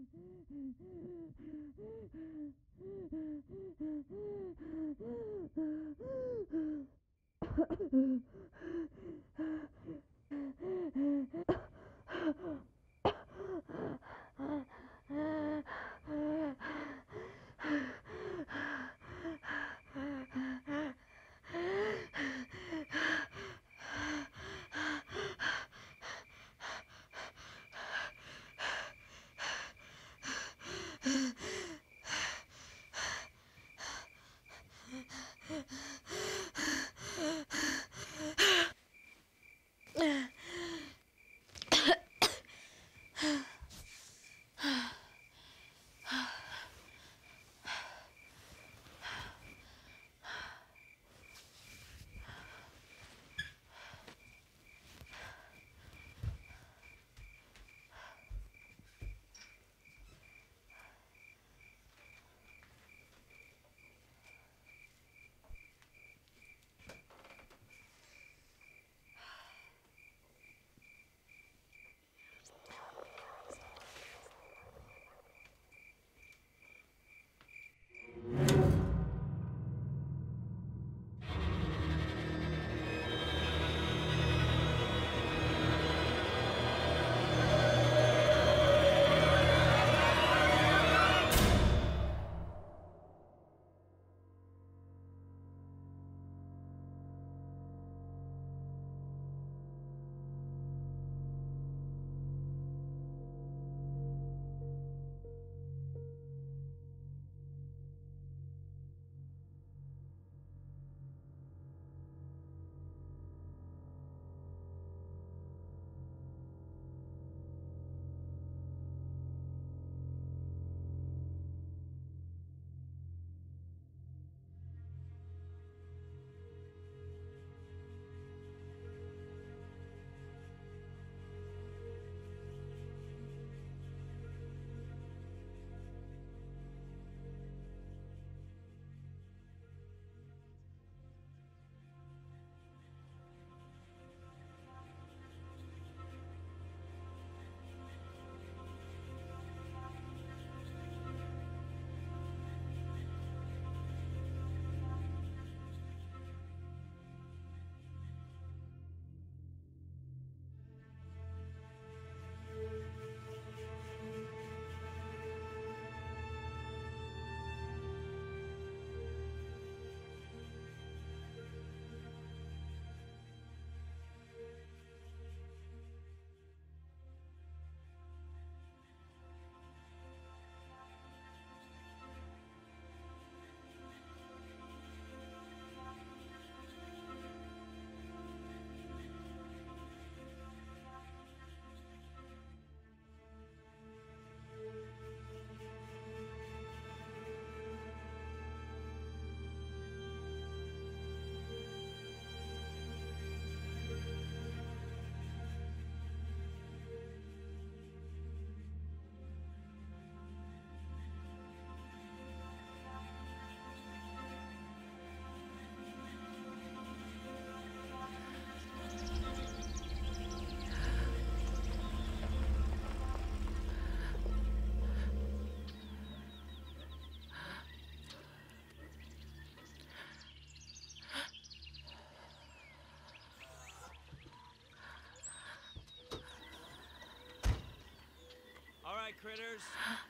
right, critters.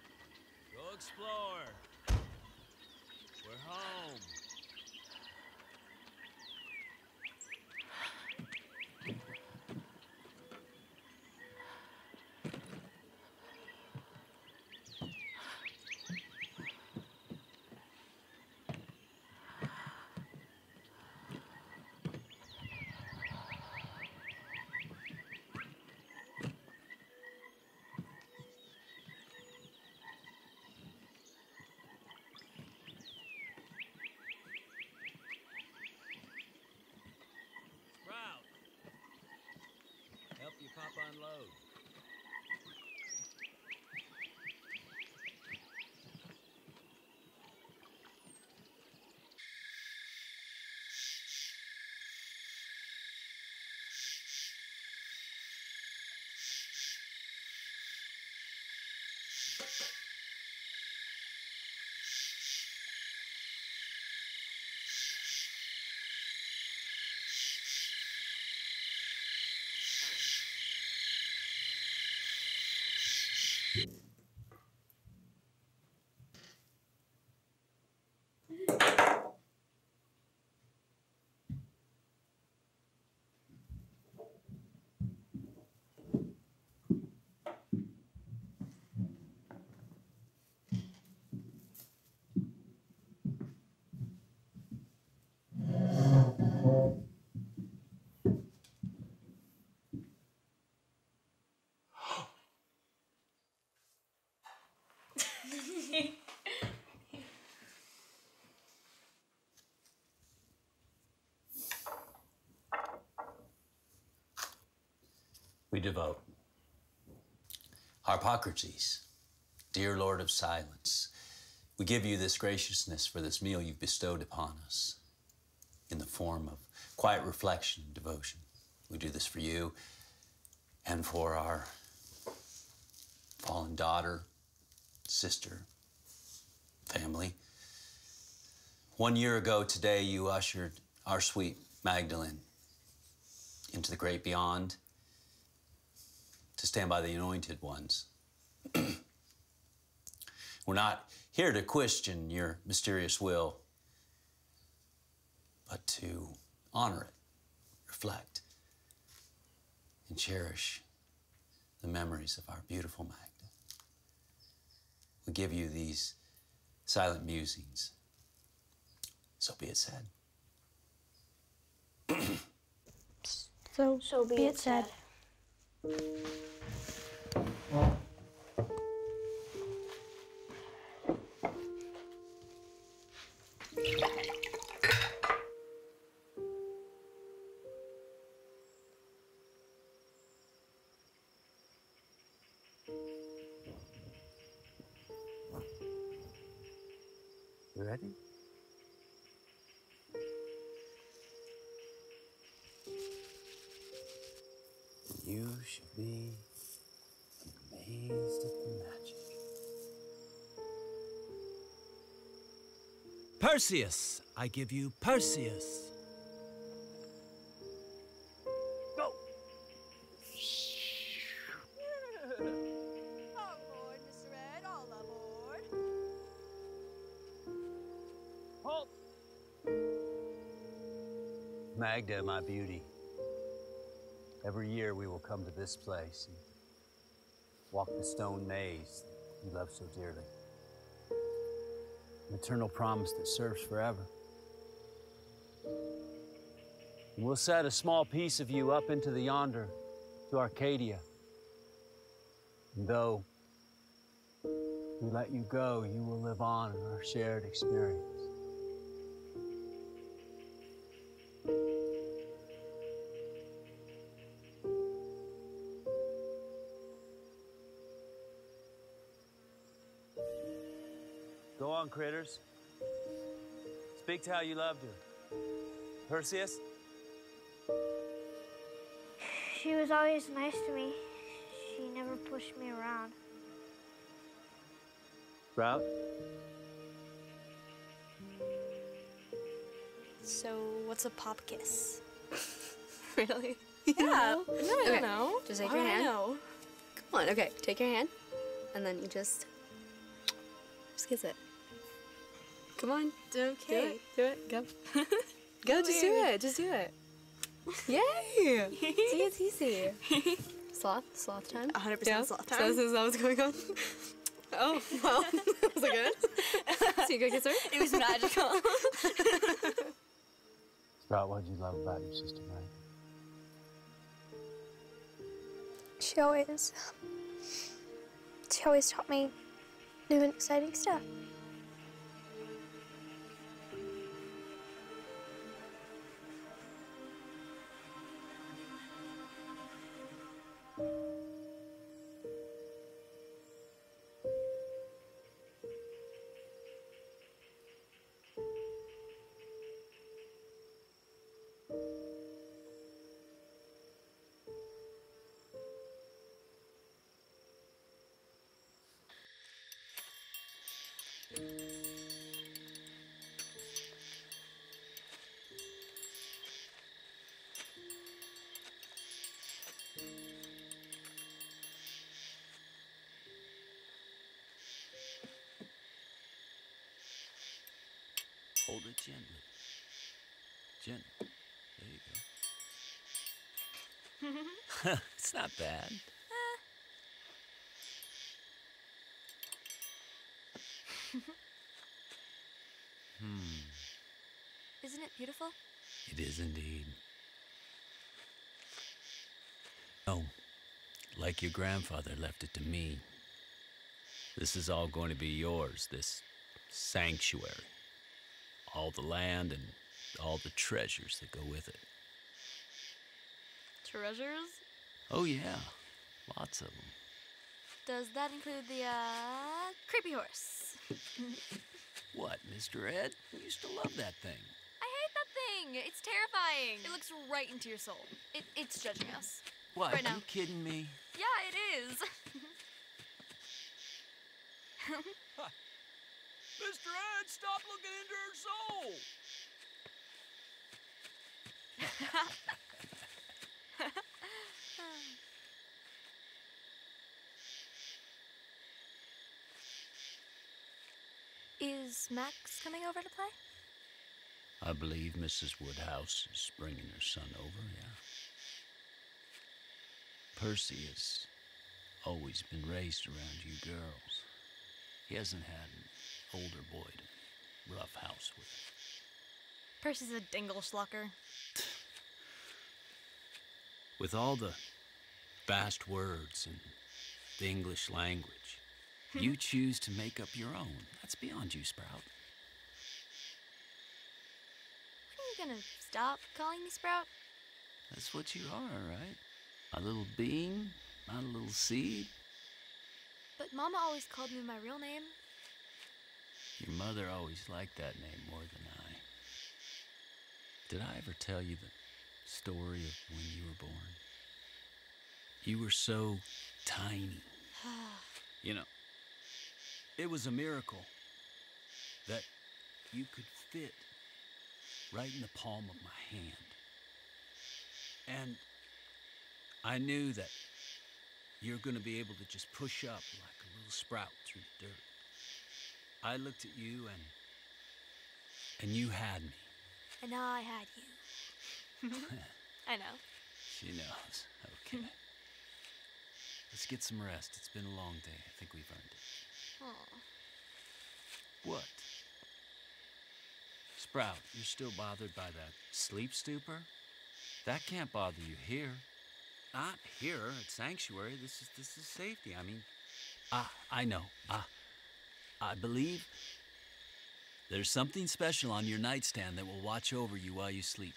Go explore. We're home. We devote. Harpocrates, dear Lord of Silence, we give you this graciousness for this meal you've bestowed upon us in the form of quiet reflection and devotion. We do this for you and for our fallen daughter, sister, family. 1 year ago today, you ushered our sweet Magdalene into the great beyond to stand by the anointed ones. We're not here to question your mysterious will, but to honor it, reflect, and cherish the memories of our beautiful Magda. We give you these silent musings. So be it said. So be it said. You ready? You should be amazed at the magic. Perseus! I give you Perseus. Go! Aboard, Mr. Ed, all aboard. Halt! Magda, my beauty, every year we will come to this place and walk the stone maze that you love so dearly. An eternal promise that serves forever. And we'll set a small piece of you up into the yonder to Arcadia. And though we let you go, you will live on in our shared experience. Go on, critters. Speak to how you loved her. Perseus? She was always nice to me. She never pushed me around. Sprout? So, what's a pop kiss? Really? Yeah. No, I Okay. don't know. Just take Why your would I hand. know? Come on, okay, take your hand, and then you just kiss it. Come on. Okay. Do it. Go. Go, just do it. Just do it. Yay! See, it's easy. Sloth time? 100% sloth time. So is that what's going on? Oh, well, was it good? So you go kiss her? It was magical. Sprout, what did you love about your sister, Magda? She always taught me new and exciting stuff. Hold it gently. Gently. There you go. It's not bad. Isn't it beautiful? It is indeed. Oh, like your grandfather left it to me. This is all going to be yours, this sanctuary. All the land and all the treasures that go with it. Treasures? Oh, yeah. Lots of them. Does that include the, creepy horse? What, Mr. Ed? We used to love that thing. I hate that thing. It's terrifying. It looks right into your soul. It's judging us. What, Right now. you kidding me? Yeah, it is. Mr. Ed, stop looking into her soul! Is Max coming over to play? I believe Mrs. Woodhouse is bringing her son over, yeah. Percy has always been raised around you girls. He hasn't had an older boy to rough house with. Percy's a dingle schlucker. With all the vast words in the English language, you choose to make up your own. That's beyond you, Sprout. Are you gonna stop calling me Sprout? That's what you are, right? A little bean, not a little seed. But Mama always called me my real name. Your mother always liked that name more than I. Did I ever tell you the story of when you were born? You were so tiny. You know, it was a miracle that you could fit right in the palm of my hand. And I knew that you're going to be able to just push up like a little sprout through the dirt. I looked at you and you had me. And I had you. I know. She knows. Okay. Let's get some rest. It's been a long day. I think we've earned it. Aw. What? Sprout, you're still bothered by that sleep stupor? That can't bother you here. Not here at Sanctuary. This is safety. I mean, I know. I believe there's something special on your nightstand that will watch over you while you sleep.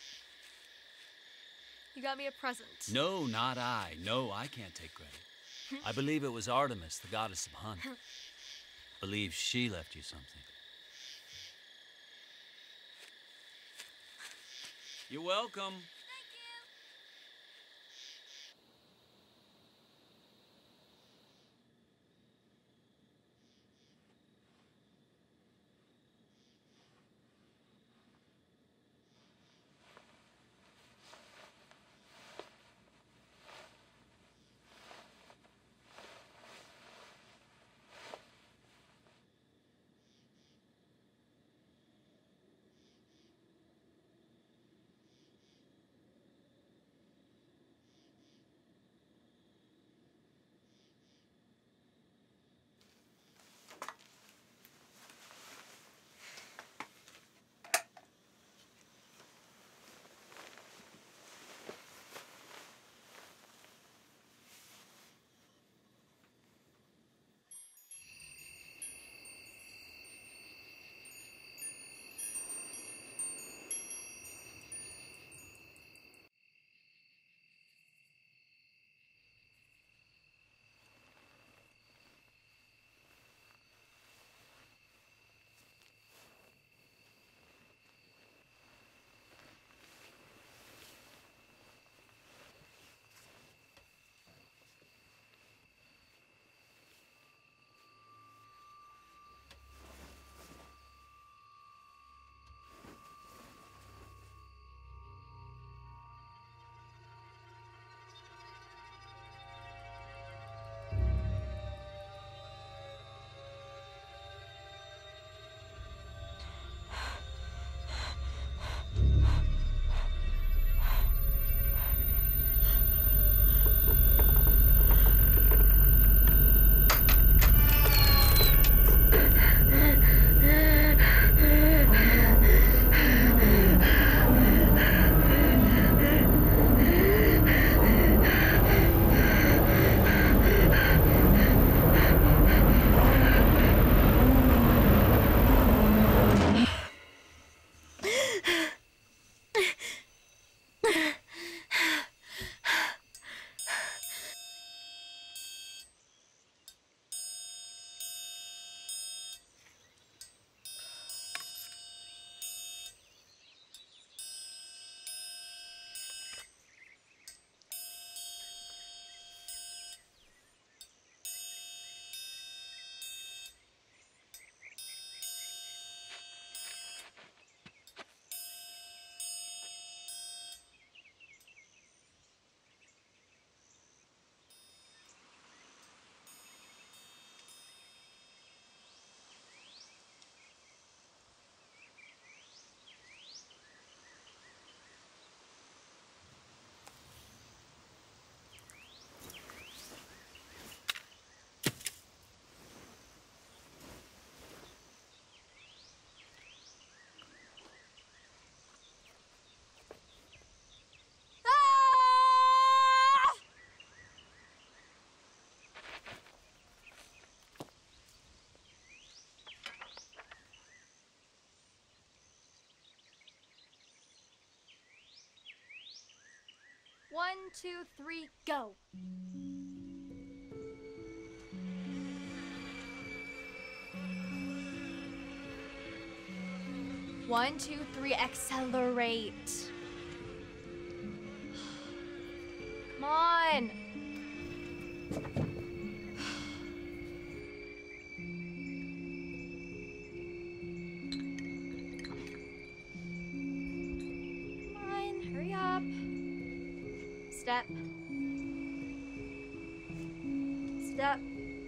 You got me a present. No, not I. No, I can't take credit. I believe it was Artemis, the goddess of hunt. Believe she left you something. You're welcome. Thank you. 2, 3, go. One, two, three, accelerate. Come on. Come on, hurry up. Step. Step.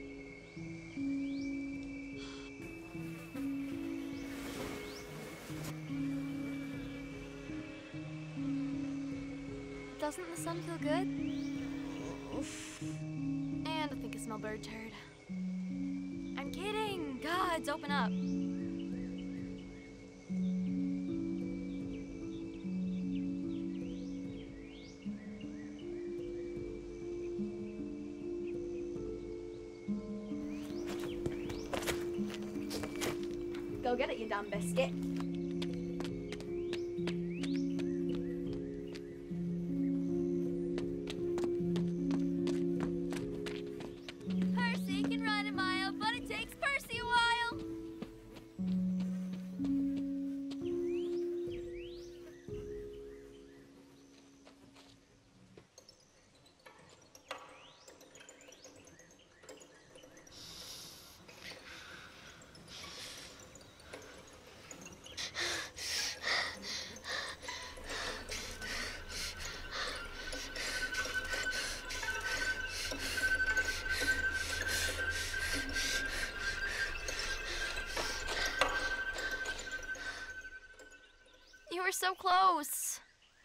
Doesn't the sun feel good? Oof. And I think I smell bird turd. I'm kidding. Gods, open up. Go get it, you dumb biscuit. Percy can run a mile, but it takes Percy a while. You were so close.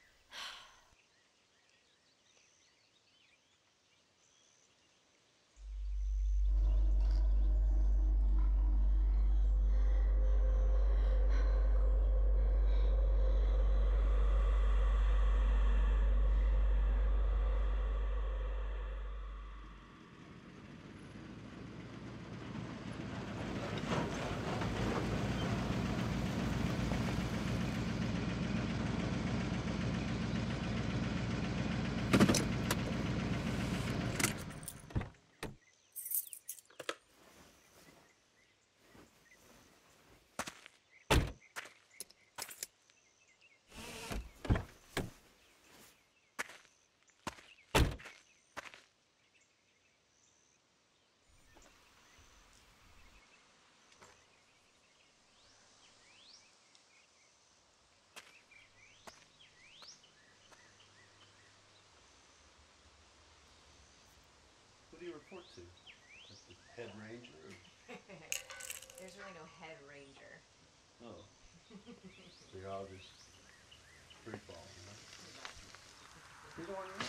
What do you report to? Like the head ranger? Or... There's really no head ranger. Oh. So you're all just free falling, huh? You don't want to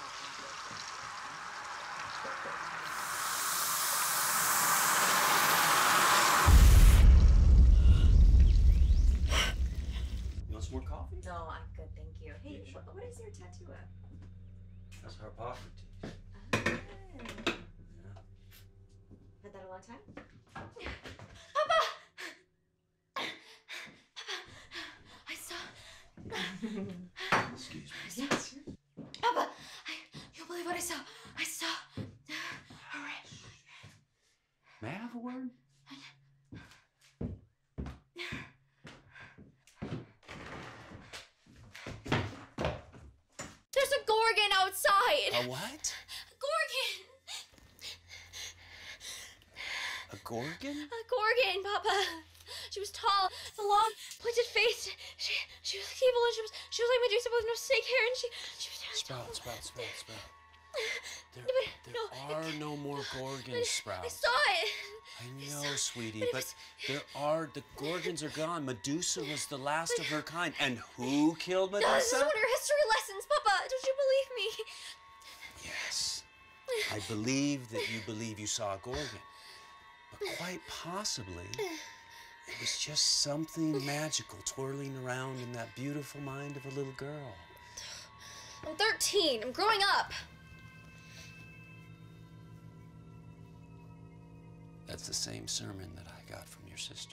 You want some more coffee? No, I'm good, thank you. Hey, You sure? what is your tattoo of? That's Hippocrates. Yeah. Had that a long time? Papa! I saw. Excuse me. Papa! You'll believe what I saw. I saw. May I have a word? There's a Gorgon outside. A what? Gorgon. A gorgon? A Gorgon, Papa. She was tall, the long, pointed face. She was evil, and she was like Medusa with no snake hair, and she was really Sprout. There no, are no more gorgons, Sprout. I saw it. I know, sweetie, but the gorgons are gone. Medusa was the last of her kind. And who killed No, this is Medusa? one of her history lessons, Papa. Don't you believe me? Yes. I believe that you believe you saw a gorgon. But quite possibly, it was just something magical twirling around in that beautiful mind of a little girl. I'm 13. I'm growing up. That's the same sermon that I got from your sister.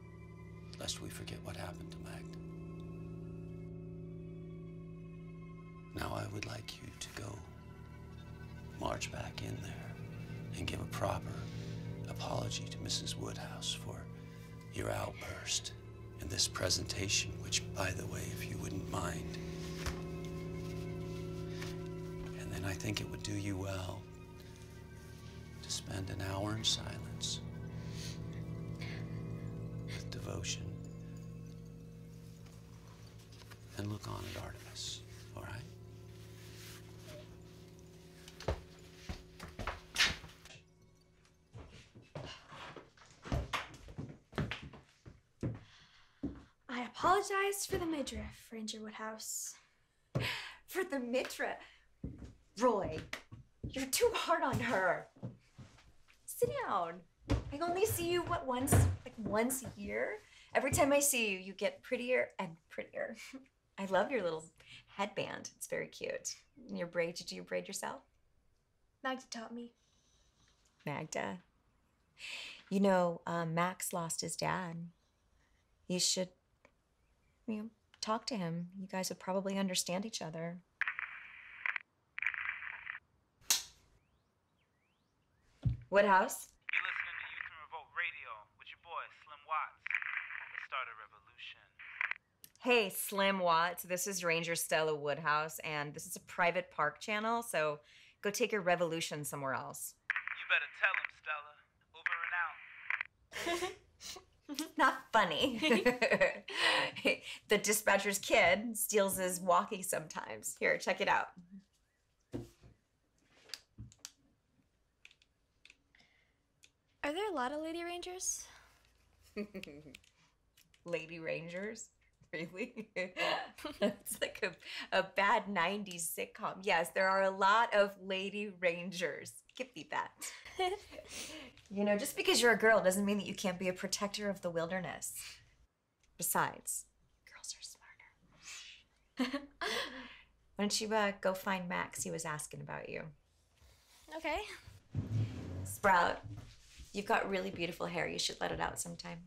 Lest we forget what happened to Magda. Now I would like you to go march back in there and give a proper apology to Mrs. Woodhouse for your outburst in this presentation, which, by the way, if you wouldn't mind. And then I think it would do you well to spend an hour in silence with devotion and look on at Artemis, all right? I apologize for the midriff, Ranger Woodhouse. For the midriff. Roy, you're too hard on her. Sit down. I only see you, what, once a year? Every time I see you, you get prettier and prettier. I love your little headband. It's very cute. And your braid, did you braid yourself? Magda taught me. Magda. You know, Max lost his dad. You should, talk to him. You guys would probably understand each other. Woodhouse? You're listening to Youth and Revolt Radio with your boy, Slim Watts. Let's start a revolution. Hey, Slim Watts. This is Ranger Stella Woodhouse, and this is a private park channel, so go take your revolution somewhere else. You better tell him, Stella. Over and out. Not funny. The dispatcher's kid steals his walkie sometimes. Here, check it out. Are there a lot of Lady Rangers? Lady Rangers? Really? It's like a bad 90s sitcom. Yes, there are a lot of Lady Rangers. Give me that. You know, just because you're a girl doesn't mean that you can't be a protector of the wilderness. Besides, girls are smarter. Why don't you go find Max? He was asking about you. Okay. Sprout, you've got really beautiful hair. You should let it out sometime.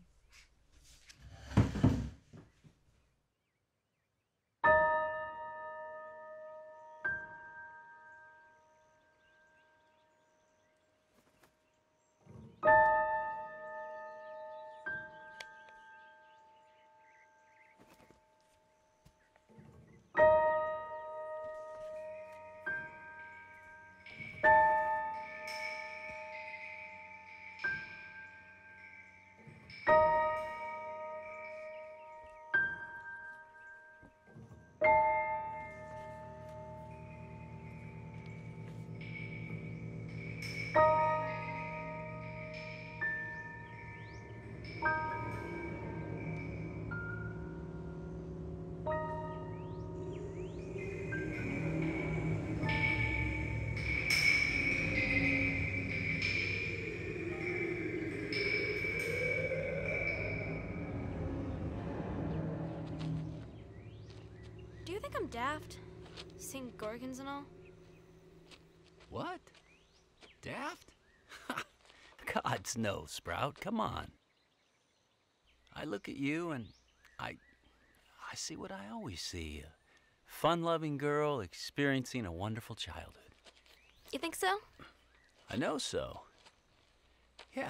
Do you think I'm daft? Seeing Gorgons and all? What? Daft? Gods no, Sprout, come on. I look at you and I see what I always see. A fun-loving girl experiencing a wonderful childhood. You think so? I know so. Yeah.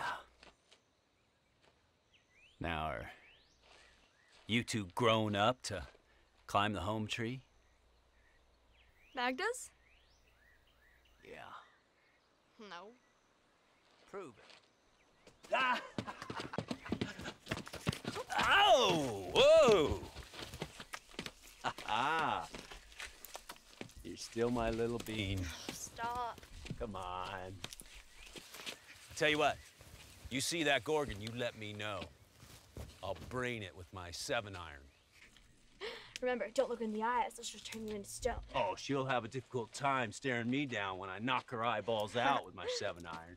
Now, are you two grown up to climb the home tree? Magda's? Yeah. No. Prove it. Ah! Ow! Whoa! Ha-ha! You're still my little bean. Stop. Come on. I'll tell you what. You see that Gorgon, you let me know. I'll brain it with my 7-iron. Remember, don't look in the eyes. They'll just turn you into stone. Oh, she'll have a difficult time staring me down when I knock her eyeballs out with my 7-iron.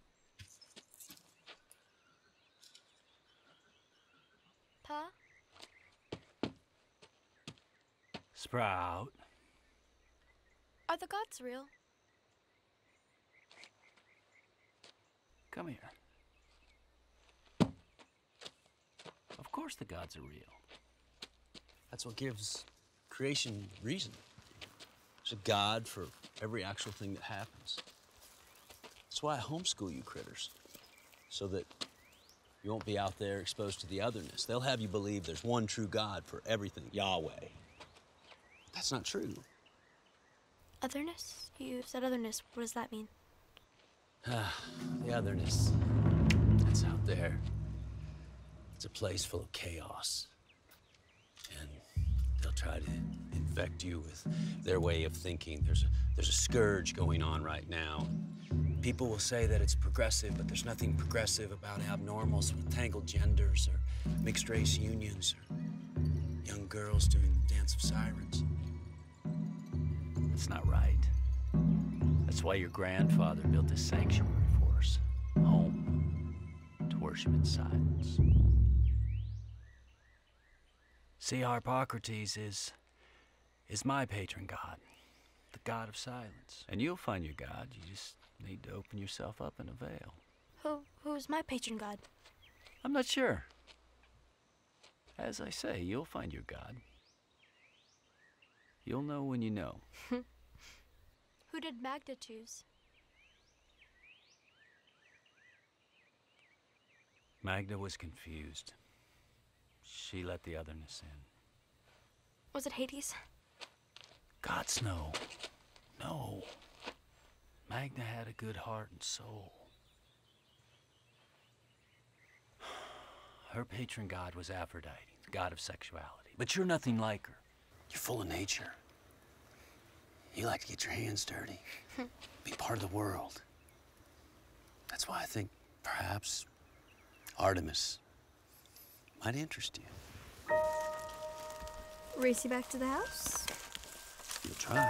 Pa? Sprout. Are the gods real? Come here. Of course the gods are real. That's what gives creation reason. There's a God for every actual thing that happens. That's why I homeschool you critters, so that you won't be out there exposed to the otherness. They'll have you believe there's one true God for everything, Yahweh. That's not true. Otherness? You said otherness. What does that mean? The otherness. That's out there. It's a place full of chaos. And they'll try to infect you with their way of thinking. There's a scourge going on right now. People will say that it's progressive, but there's nothing progressive about abnormals with tangled genders or mixed race unions or young girls doing the dance of sirens. That's not right. That's why your grandfather built this sanctuary for us. Home. To worship in silence. See, Harpocrates is my patron god. The god of silence. And you'll find your god. You just need to open yourself up in a veil. Who's my patron god? I'm not sure. As I say, you'll find your god. You'll know when you know. Who did Magda choose? Magda was confused. She let the otherness in. Was it Hades? Gods, no. No. Magda had a good heart and soul. Her patron god was Aphrodite, the god of sexuality. But you're nothing like her. You're full of nature. You like to get your hands dirty. Be part of the world. That's why I think perhaps Artemis might interest you. Race you back to the house? You'll try.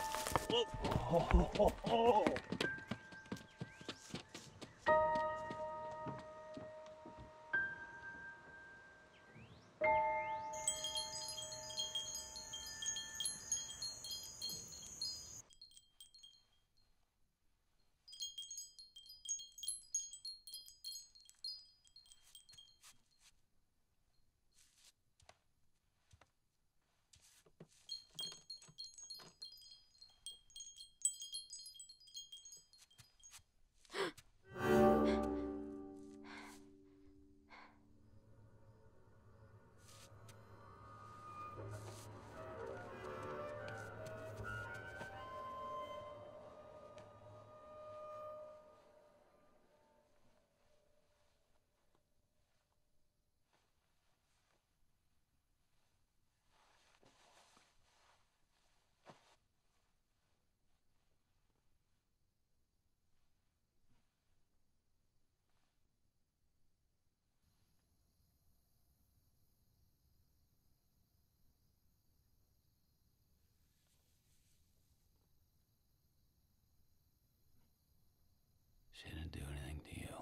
She didn't do anything to you.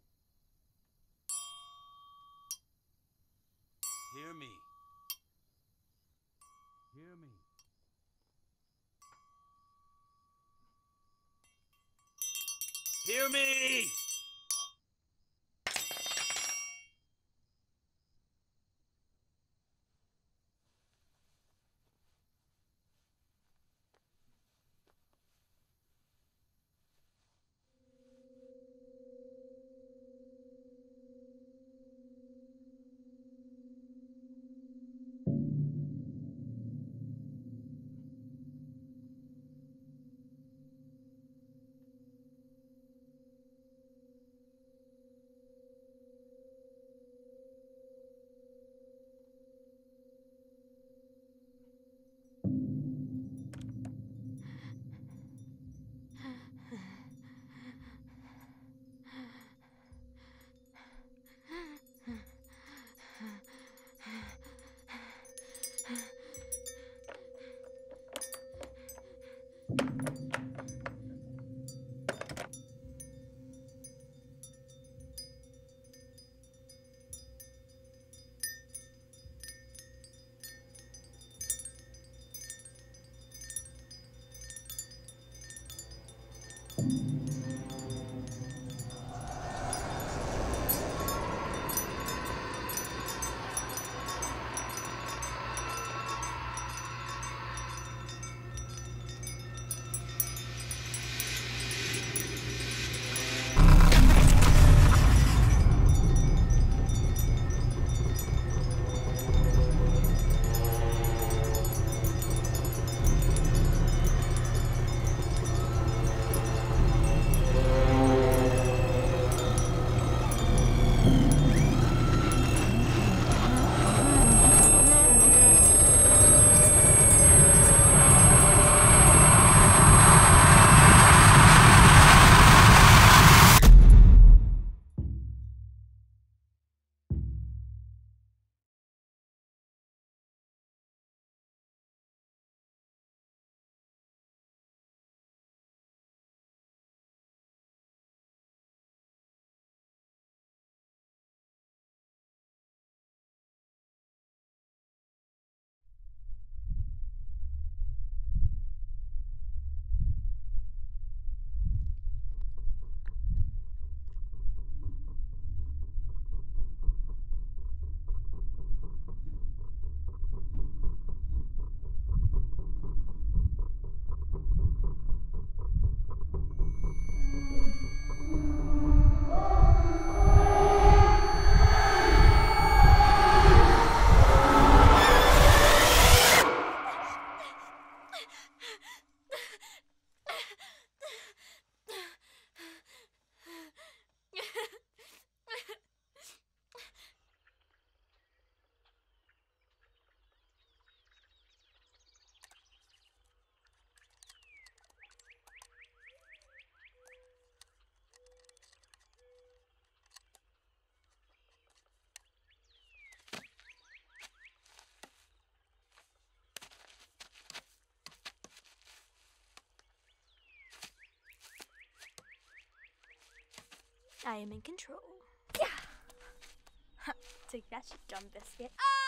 Hear me. Hear me. Hear me! I am in control. Yeah! Take that, you dumb biscuit.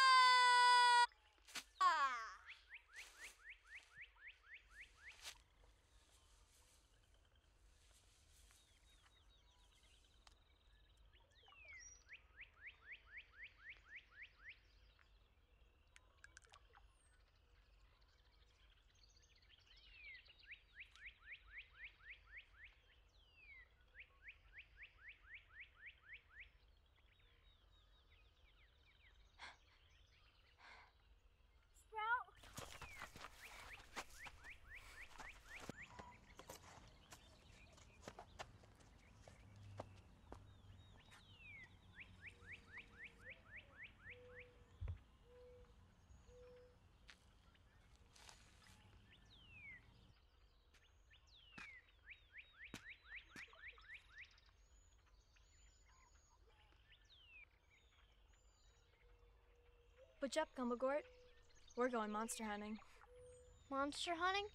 What's up, Gumblegort? We're going monster hunting. Monster hunting?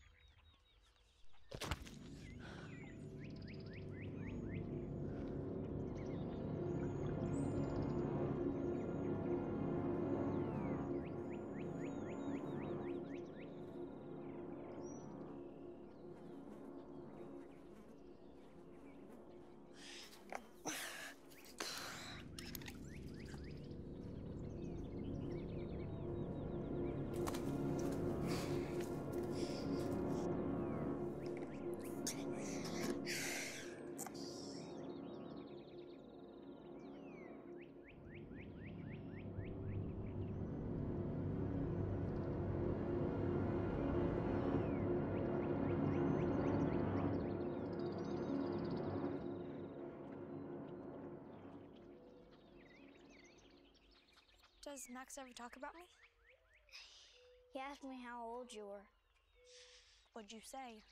Does Max ever talk about me? He asked me how old you were. What'd you say?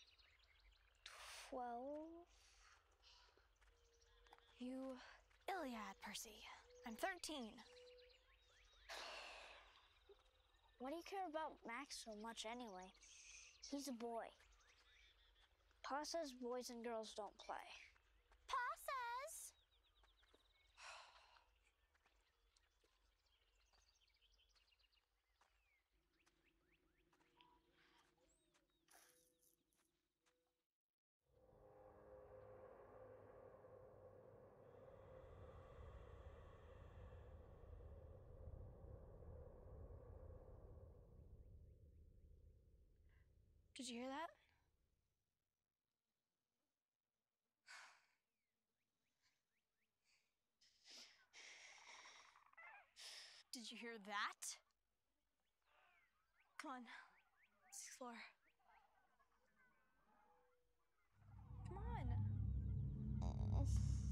12? You Iliad, Percy. I'm 13. Why do you care about Max so much anyway? He's a boy. Pa says boys and girls don't play. Pa says! Did you hear that? Did you hear that? Come on, let's explore. Come on.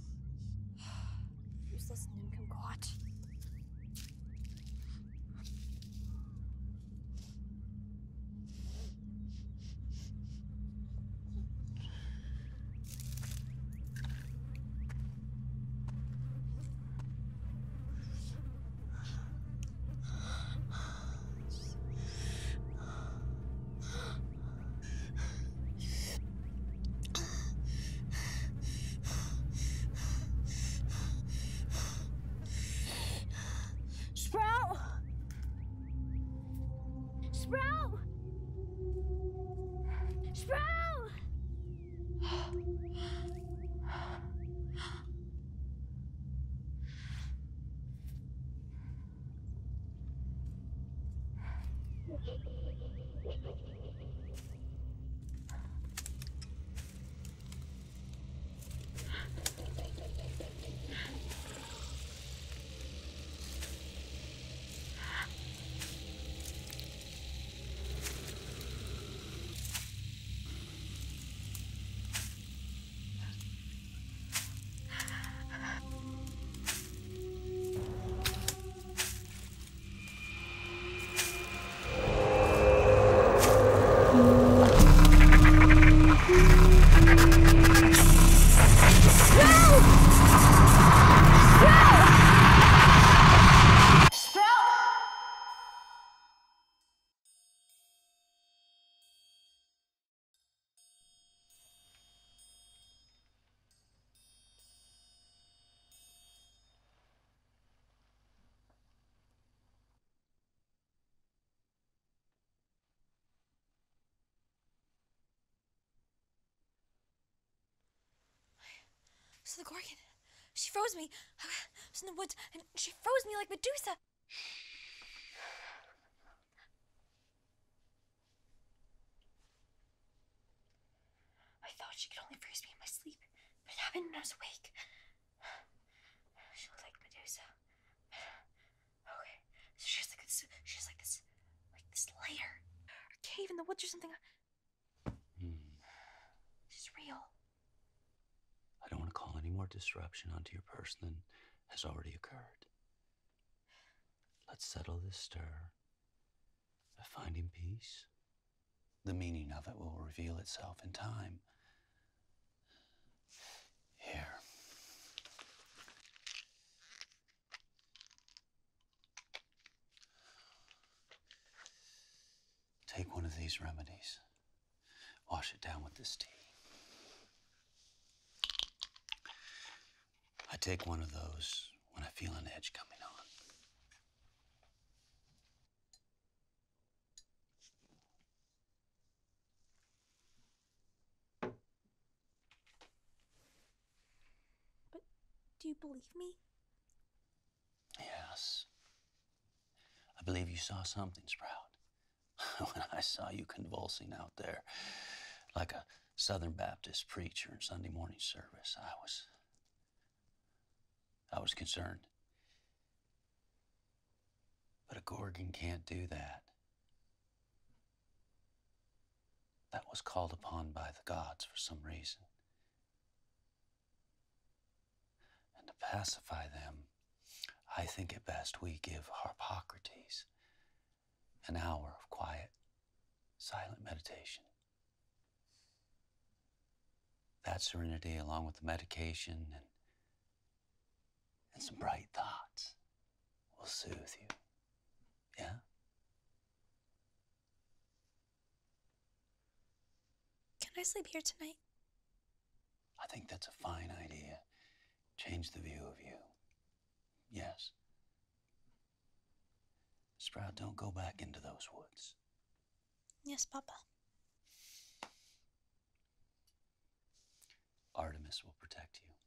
Useless nincompoop. Sprout! Sprout! Sprout! So the Gorgon, she froze me. I was in the woods, and she froze me like Medusa. I thought she could only freeze me in my sleep, but it happened when I was awake. She looked like Medusa. Okay, so she has like this lair, or cave in the woods or something. She's real. I don't want to call any more disruption onto your person than has already occurred. Let's settle this stir by finding peace. The meaning of it will reveal itself in time. Here. Take one of these remedies. Wash it down with this tea. I take one of those when I feel an edge coming on. But do you believe me? Yes. I believe you saw something, Sprout. When I saw you convulsing out there like a Southern Baptist preacher in Sunday morning service, I was concerned. But a Gorgon can't do that. That was called upon by the gods for some reason. And to pacify them, I think it best we give Harpocrates an hour of quiet, silent meditation. That serenity, along with the medication and some bright thoughts, will soothe you. Yeah? Can I sleep here tonight? I think that's a fine idea. Change the view of you. Yes. Sprout, don't go back into those woods. Yes, Papa. Artemis will protect you.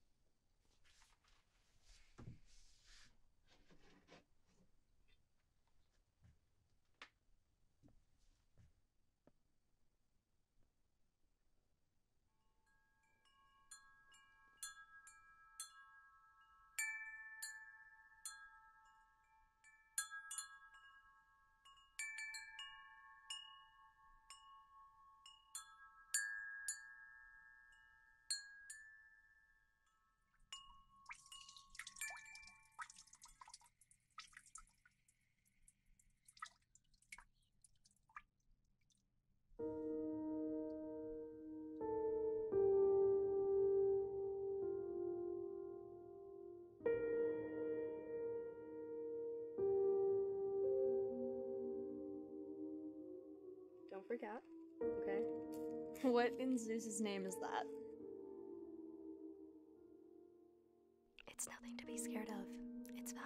Don't freak out, okay? What in Zeus's name is that? It's nothing to be scared of. It's fine.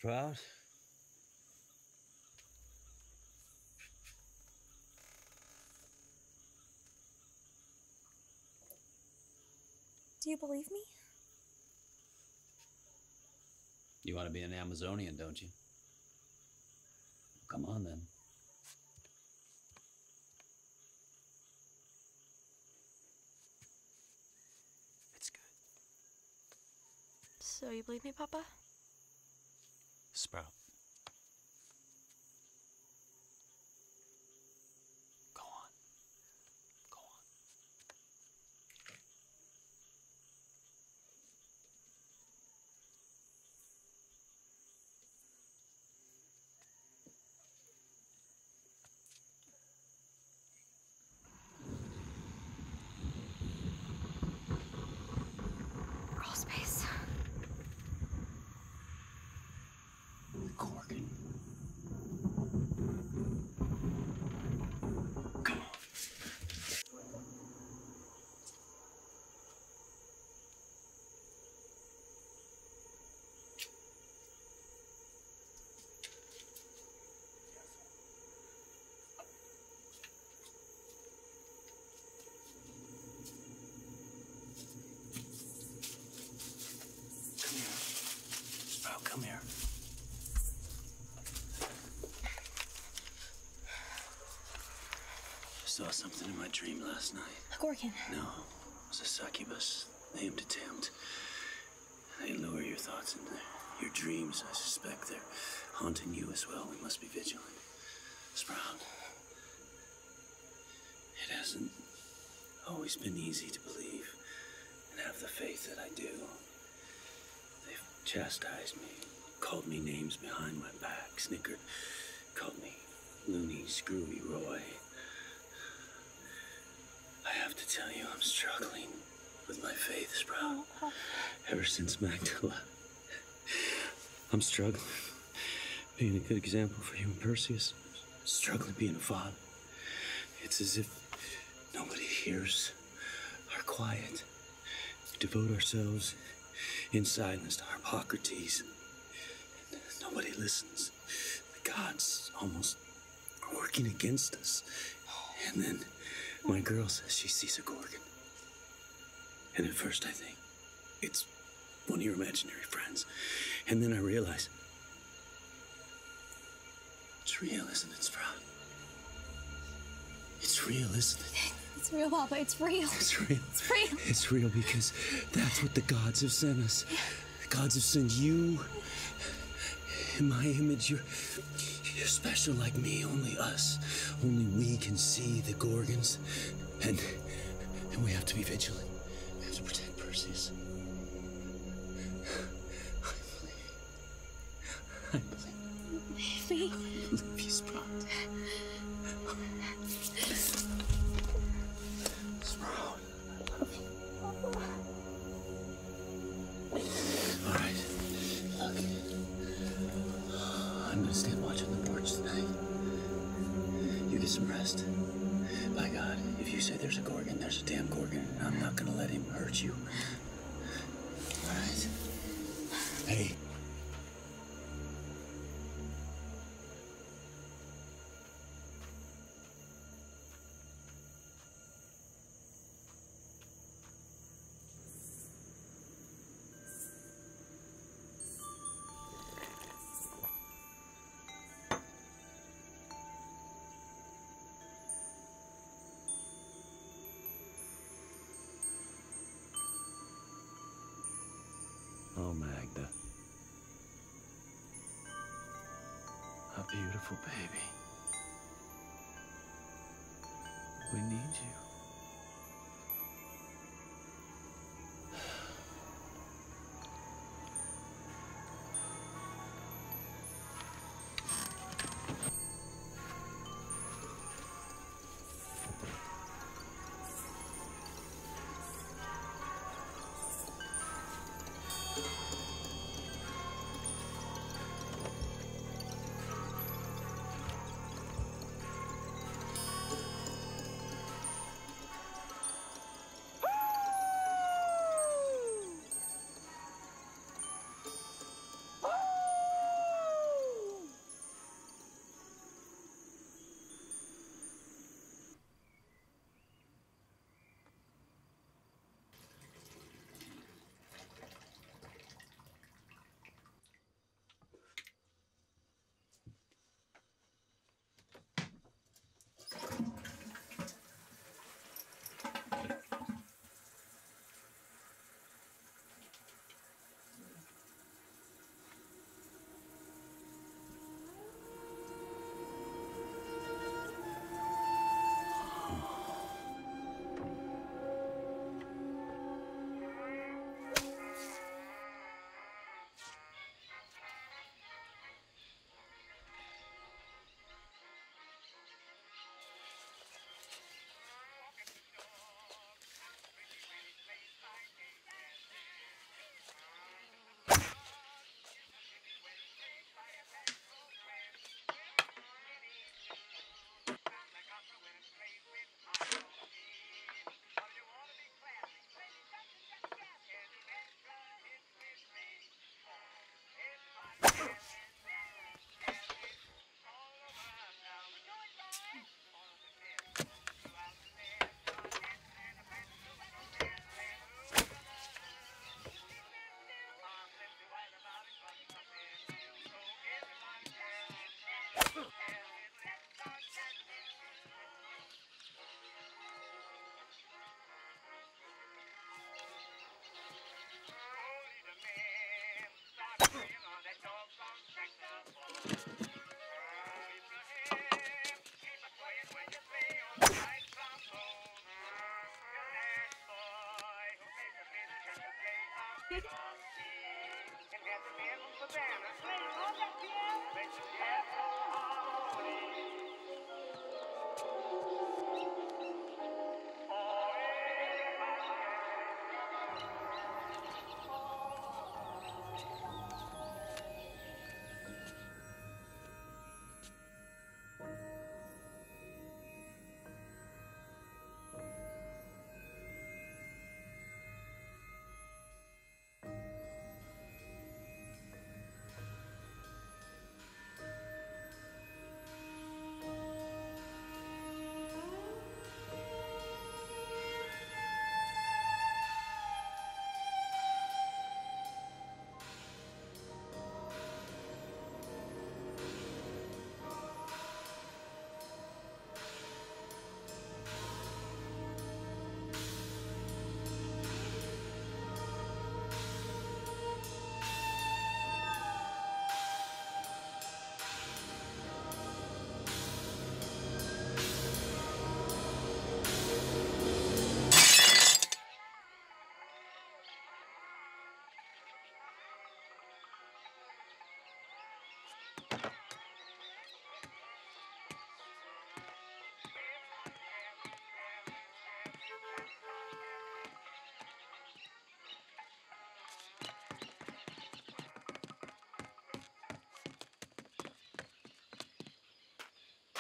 Sprout? Do you believe me? You want to be an Amazonian, don't you? Come on, then. It's good. So you believe me, Papa? Sprout. Go on. Go on. Crawl space. Gorgon. Come on. Come here. Sprout, come here. I saw something in my dream last night. A Gorgon. No, it was a succubus named Attempt. They lure your thoughts into your dreams. I suspect they're haunting you as well. We must be vigilant. Sprout, it hasn't always been easy to believe and have the faith that I do. They've chastised me, called me names behind my back, snickered, called me loony, screwy Roy. I have to tell you, I'm struggling with my faith, Sprout. Ever since Magdala, I'm struggling. Being a good example for you and Perseus, struggling being a father. It's as if nobody hears our quiet. We devote ourselves in silence to our Hippocrates, and nobody listens. The gods almost are working against us. And then my girl says she sees a Gorgon. And at first I think it's one of your imaginary friends. And then I realize it's real, isn't it, Sprout? It's real, isn't it? It's real, Papa. It's real. It's real. It's real. It's real because that's what the gods have sent us. The gods have sent you in my image. You're special like me, only us. Only we can see the Gorgons. And we have to be vigilant. We have to protect Perseus. I believe. Me? I believe you, Sprout. Sprout, I love you. All right, look. I'm gonna stand watch on the porch tonight. You get some rest. By God, if you say there's a Gorgon, there's a damn Gorgon, and I'm not gonna let him hurt you. All right? Hey. Oh, Magda. A beautiful baby. We need you.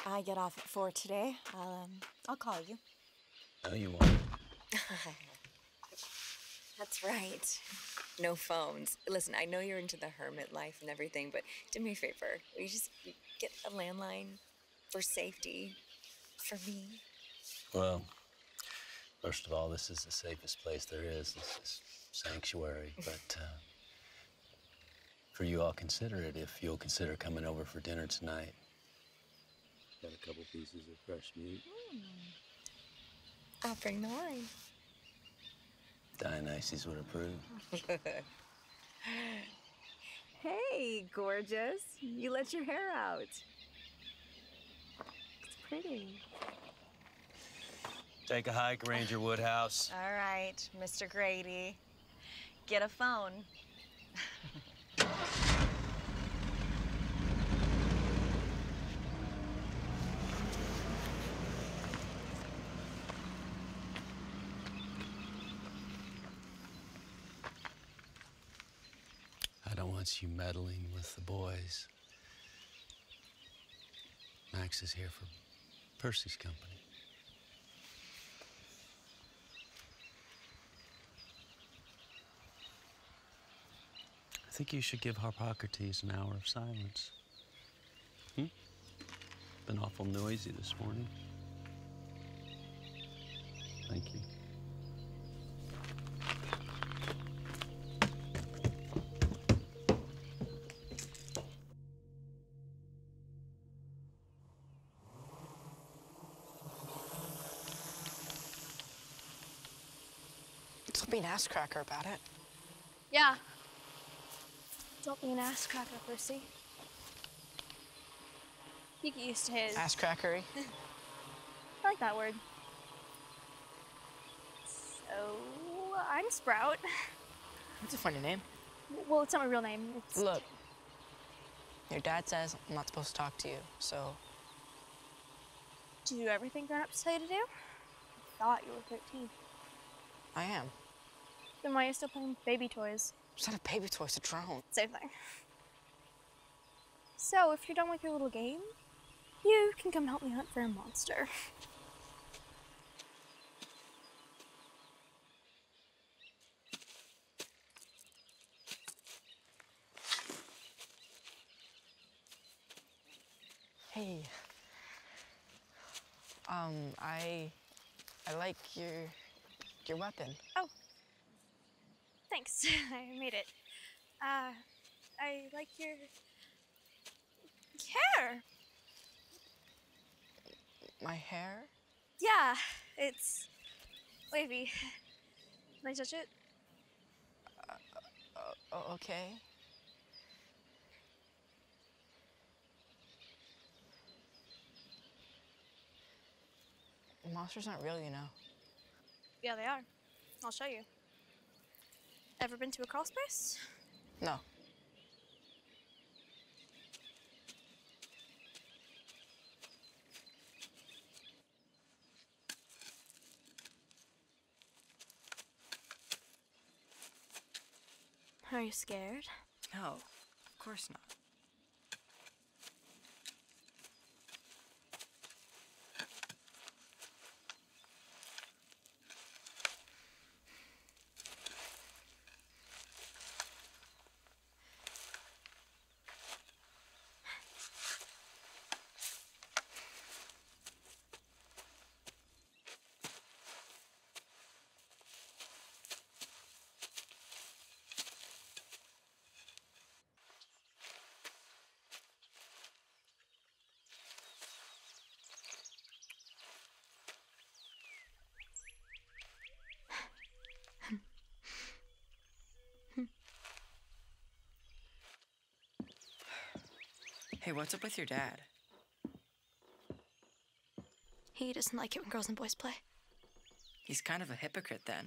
I get off at 4 today. I'll call you. No, you won't. That's right. No phones. Listen, I know you're into the hermit life and everything, but do me a favor. Will you just get a landline for safety for me? Well, first of all, this is the safest place there is. This is sanctuary, but for you, I'll consider it if you'll consider coming over for dinner tonight. Got a couple pieces of fresh meat. I'll bring the wine. Dionysus would approve. Hey, gorgeous. You let your hair out. It's pretty. Take a hike, Ranger Woodhouse. All right, Mr. Grady. Get a phone. I don't want you meddling with the boys. Max is here for Percy's company. I think you should give Harpocrates an hour of silence. Been awful noisy this morning. Thank you. Don't be an ass cracker about it. Yeah. Don't be an ass cracker, Percy. You get used to his. Ass crackery. I like that word. So, I'm Sprout. That's a funny name. Well, it's not my real name. It's... Look, your dad says I'm not supposed to talk to you, so... Do you do everything grown-ups tell you to do? I thought you were 13. I am. Then why are you still playing with baby toys? It's not a baby toy, it's a drone. Same thing. So, if you're done with your little game, you can come help me hunt for a monster. Hey. I like your weapon. Oh. Thanks. I made it. I like your hair. My hair? Yeah, it's wavy. Can I touch it? Okay. Monsters aren't real, you know. Yeah, they are. I'll show you. Ever been to a crawl space? No. Are you scared? No, of course not. Hey, what's up with your dad? He doesn't like it when girls and boys play. He's kind of a hypocrite then.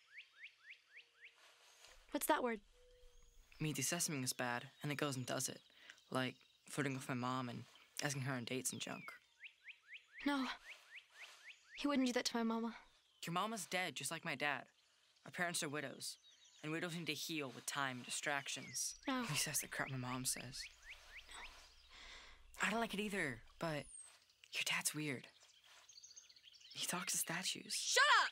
What's that word? Me, he says something is bad, and he goes and does it. Like flirting with my mom and asking her on dates and junk. No. He wouldn't do that to my mama. Your mama's dead, just like my dad. Our parents are widows, and widows need to heal with time and distractions. No. He says the crap my mom says. I don't like it either, but Your dad's weird. He talks to statues. Shut up!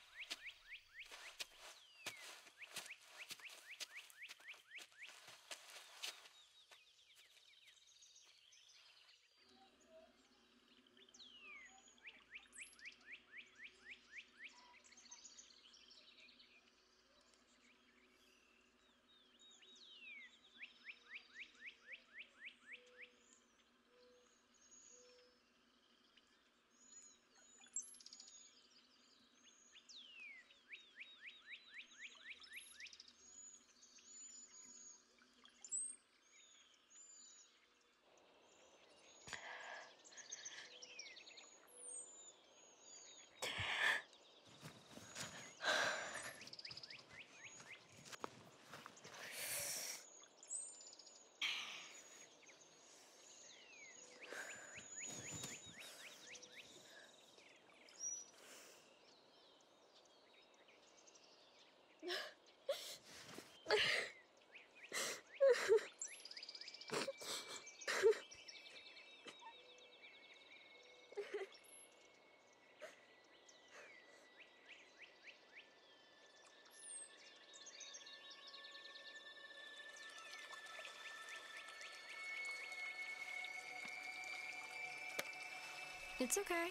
It's okay.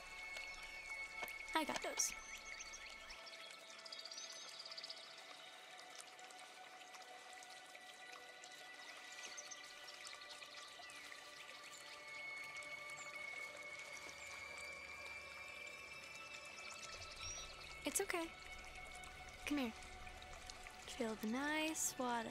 I got those. It's okay. Come here. Feel the nice water.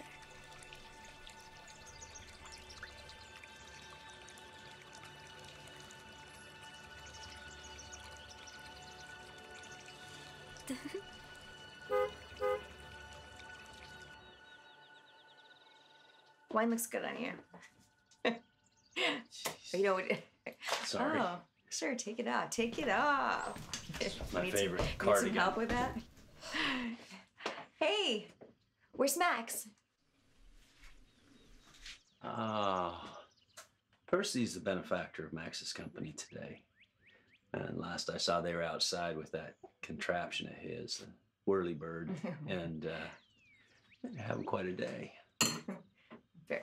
Wine looks good on you. You know what? Sorry. Oh, sure. Take it off. Take it off. My favorite Need cardigan. some help with that? Hey, where's Max? Percy's the benefactor of Max's company today. And last I saw, they were outside with that contraption of his, the whirly bird, and they're having quite a day. Fair.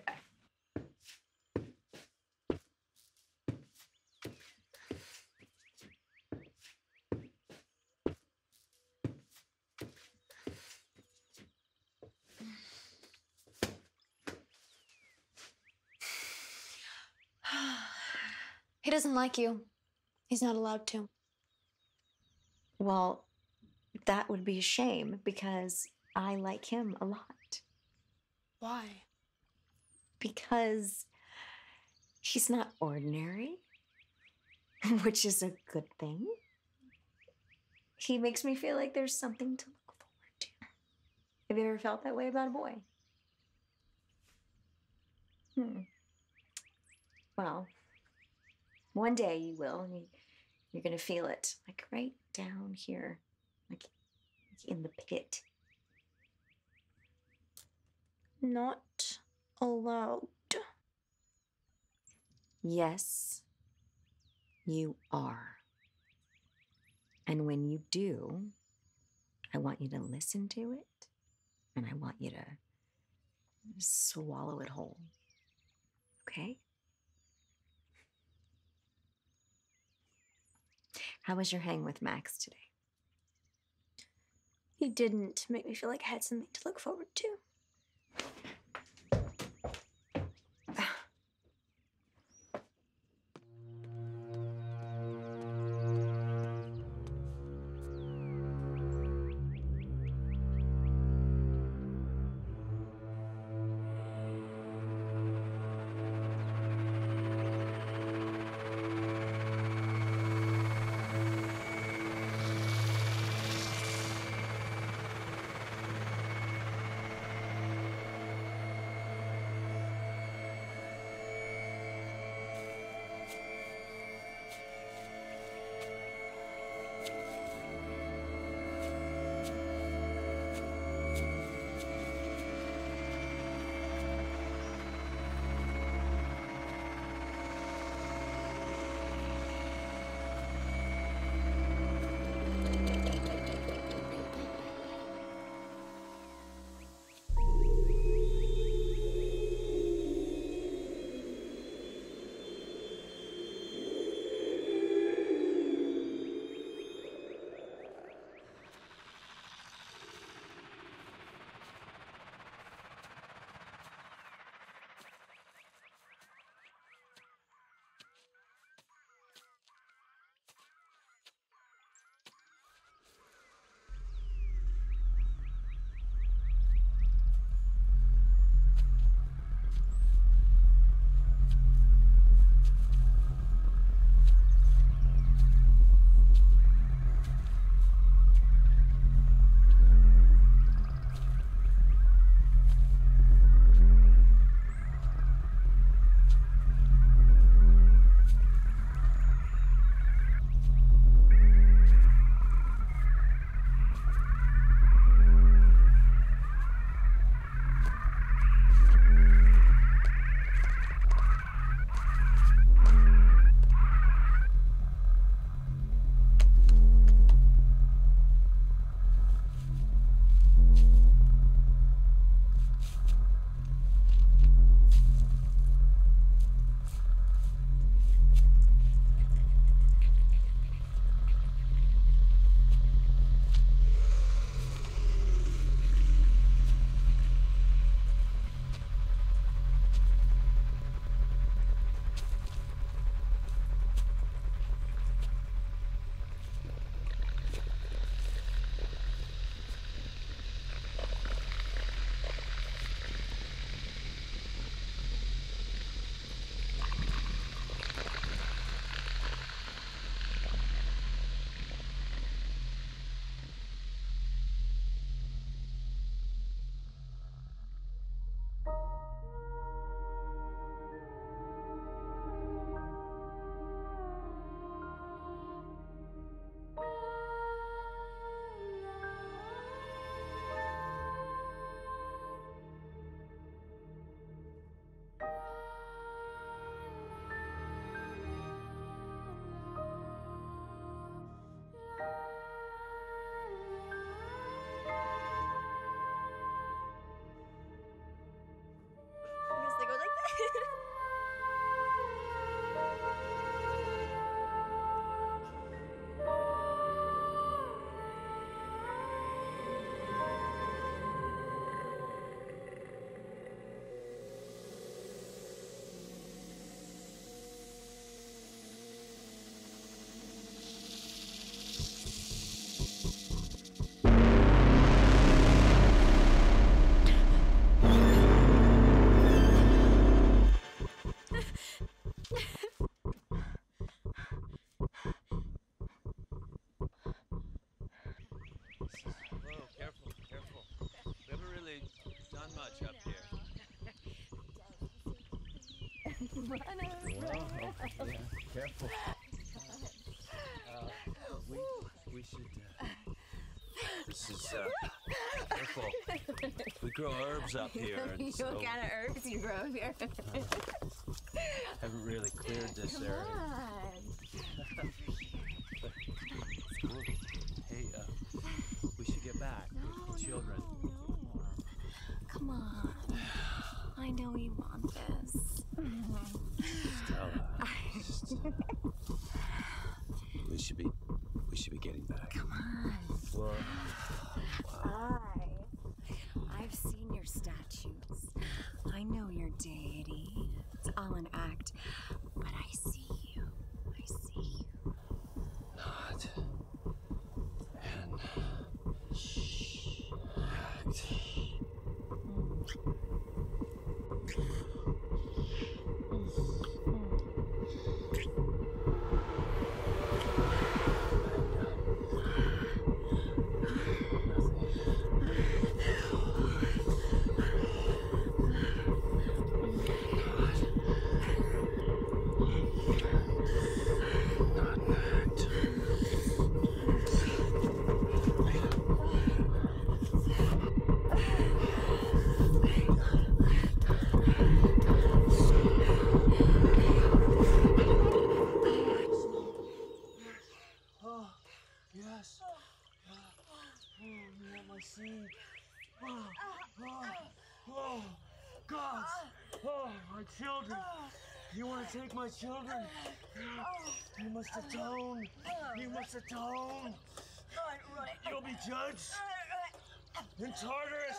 He doesn't like you. He's not allowed to. Well, that would be a shame because I like him a lot. Why? Because he's not ordinary, which is a good thing. He makes me feel like there's something to look forward to. Have you ever felt that way about a boy? Well, one day you will, and you're going to feel it, like right down here, like in the pit. Not allowed. Yes, you are. And when you do, I want you to listen to it, and I want you to swallow it whole. Okay? How was your hang with Max today? He didn't make me feel like I had something to look forward to. much up here. Whoa, yeah, careful. We should. This is careful. We grow herbs up here. And so What kind of herbs you grow here? haven't really cleared this area. Hey, we should get back. The children. Come on. I know you want this. Stella. We should be getting back. Come on. Well, I've seen your statues. I know your deity. It's all an act. But I see you. I see you. not an act. Children! You want to take my children? You must atone! You must atone! You'll be judged in Tartarus!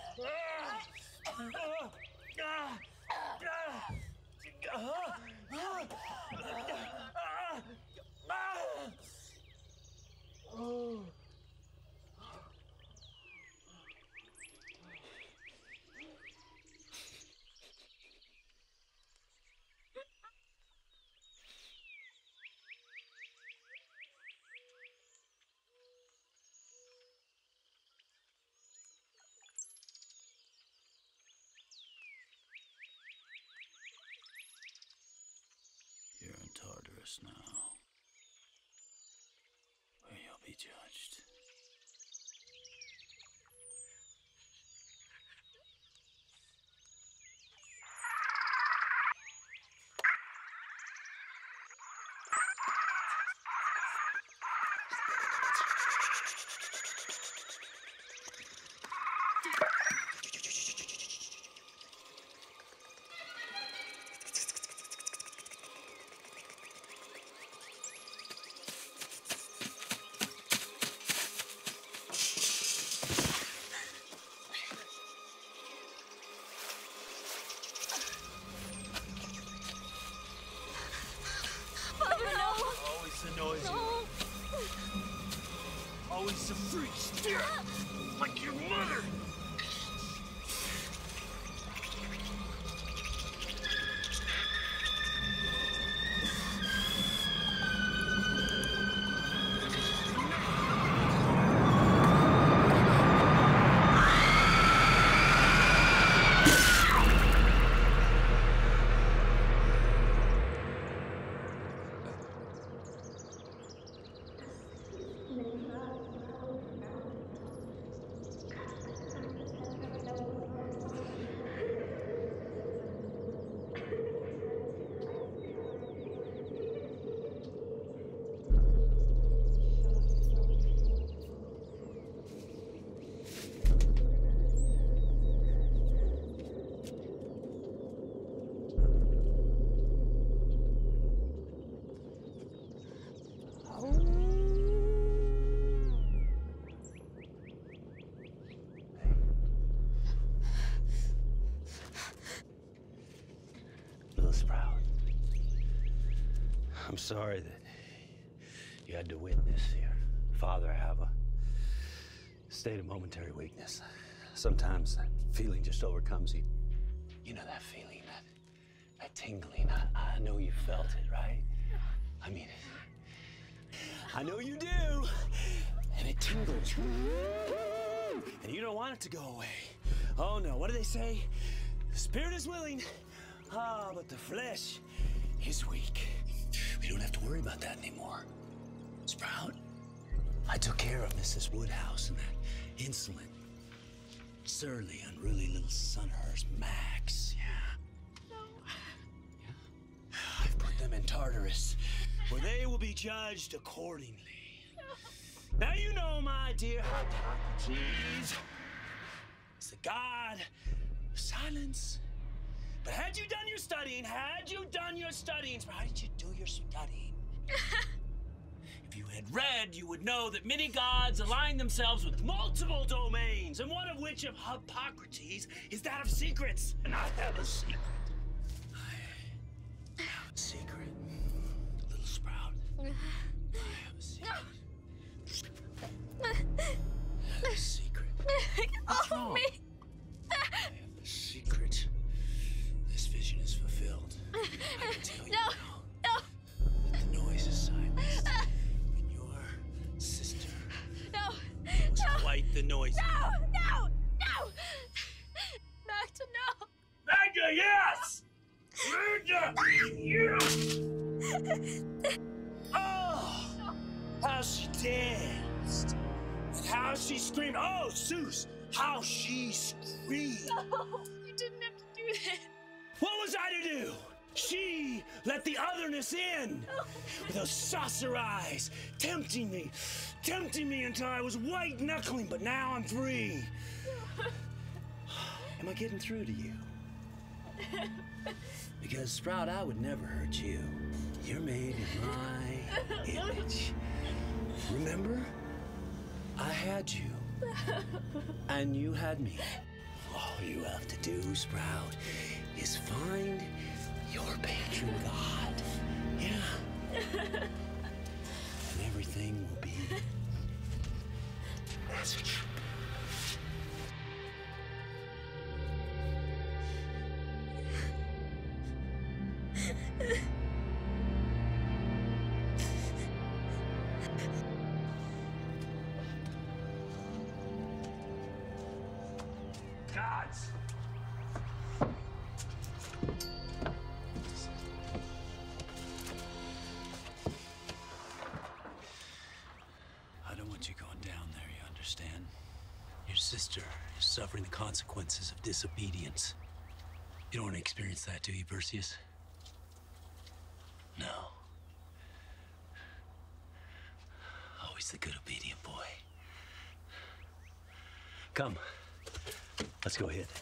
You're in Tartarus now, where you'll be judged. Annoys you. Always a freak spirit, like your mother. Sprout. I'm sorry that you had to witness your father have a state of momentary weakness. Sometimes that feeling just overcomes you. You know that feeling, that tingling. I know you felt it, right? I mean, I know you do. And it tingles. And you don't want it to go away. Oh no, what do they say? The spirit is willing, but the flesh is weak. We don't have to worry about that anymore. Sprout, I took care of Mrs. Woodhouse and that insolent, surly, unruly little son of hers, Max. Yeah. No. Yeah. I've put them in Tartarus, where they will be judged accordingly. No. Now you know, my dear Hippocrates, it's the god of silence. But had you done your studying, how did you do your studying? If you had read, you would know that many gods align themselves with multiple domains, and one of which of Hippocrates is that of secrets. And I have a secret. I have a secret. Little Sprout. I have a secret. No. I have a secret. Get off me. I have a secret. This vision is fulfilled. I can tell you now. No. That the noise is silenced. And your sister was quite the noise. No. Magda, no. Magda, yes! Magda, yes! Oh, how she danced. And how she screamed. Oh, Zeus, how she screamed. No, you didn't have to do that. What was I to do? She let the otherness in with those saucer eyes, tempting me until I was white knuckling, but now I'm free. Am I getting through to you? Because, Sprout, I would never hurt you. You're made in my image. Remember? I had you, and you had me. All you have to do, Sprout, is find your patron god. Yeah. And everything will be as it should be. Gods! I don't want you going down there, you understand? Your sister is suffering the consequences of disobedience. You don't want to experience that, do you, Perseus? No. Always the good, obedient boy. Come. Let's go ahead.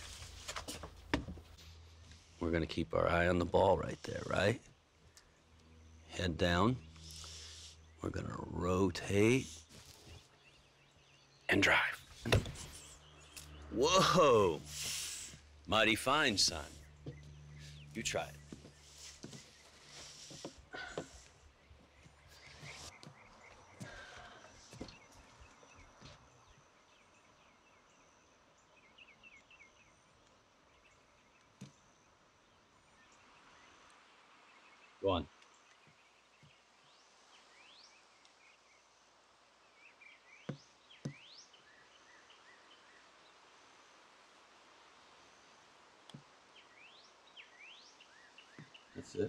We're gonna keep our eye on the ball right there, right? Head down. We're gonna rotate and drive. Whoa! Mighty fine, son. You try it. Go on. That's it.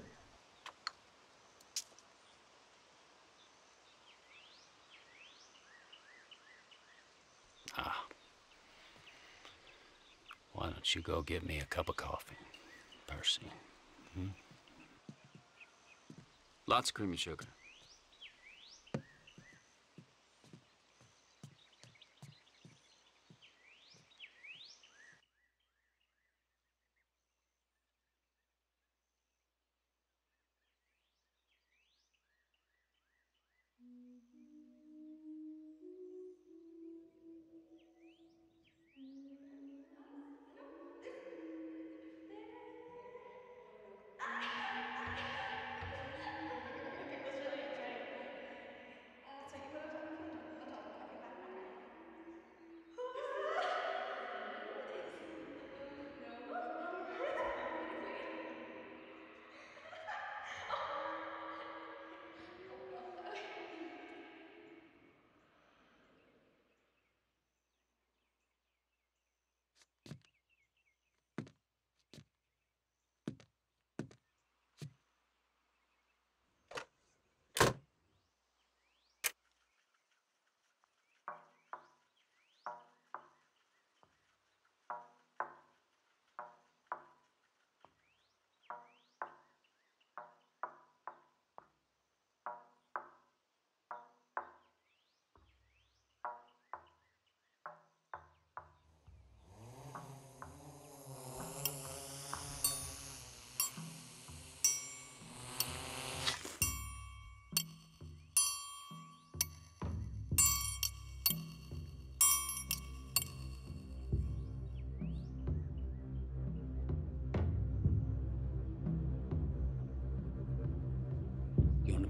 Why don't you go get me a cup of coffee, Percy? Hmm? Lots of cream and sugar.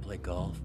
play golf?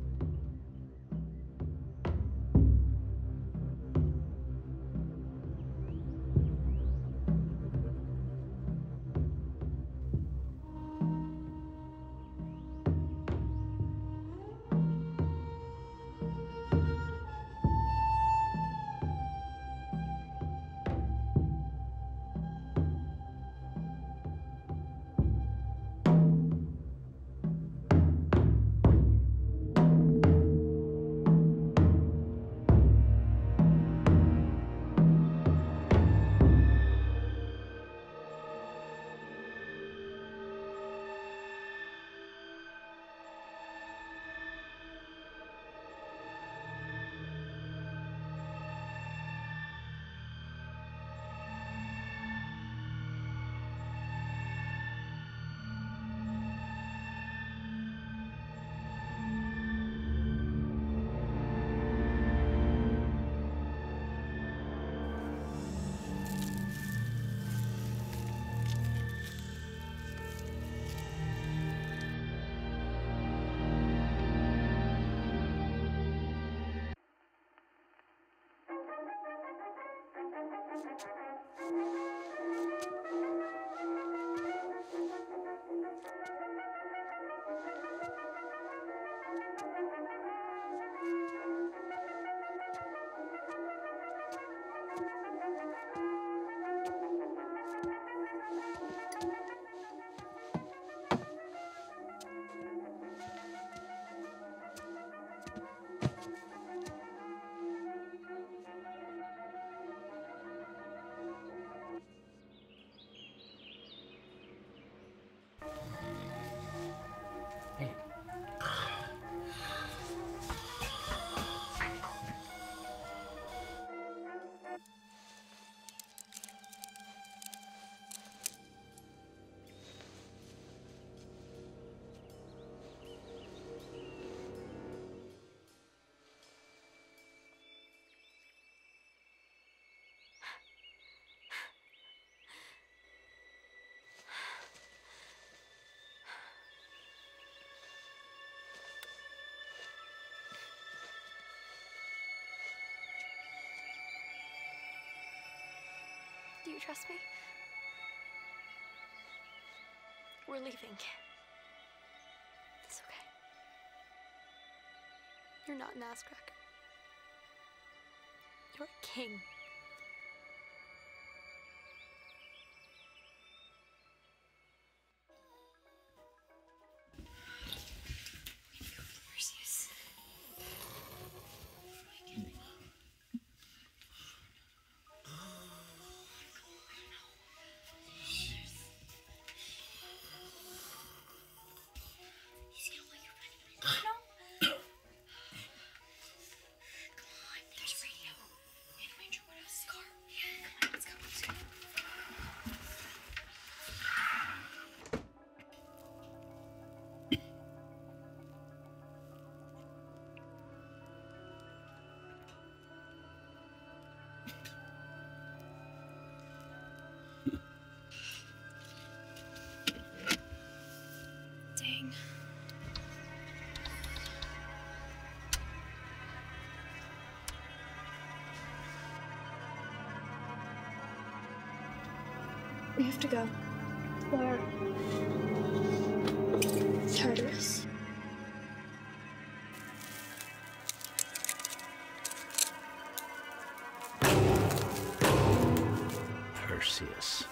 Do you trust me? We're leaving. It's okay. You're not an ass cracker. You're a king. Perseus. Dang. We have to go. Where? Tartarus. Perseus.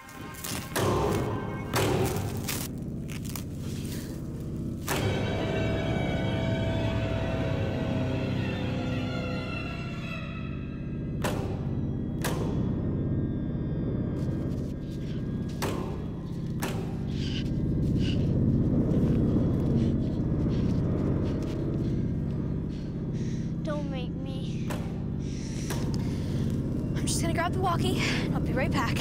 Don't make me. I'm just gonna grab the walkie, and I'll be right back.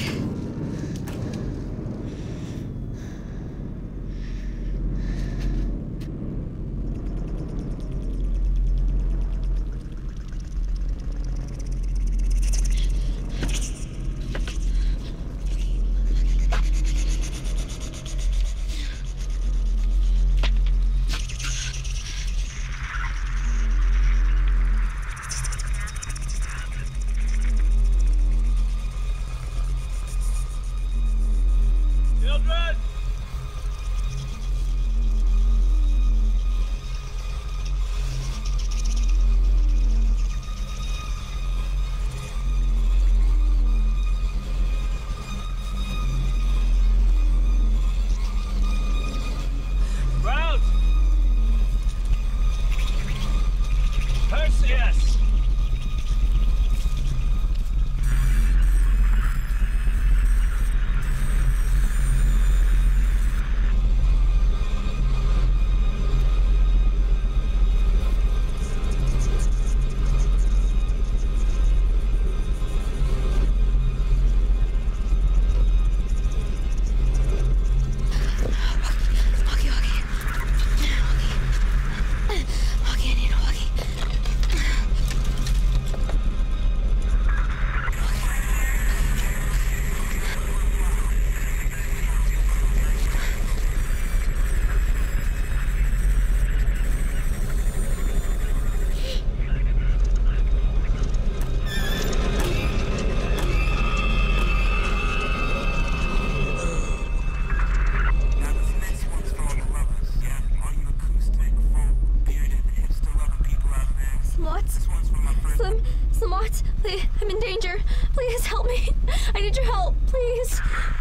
What? Please, I'm in danger. Please help me. I need your help, please.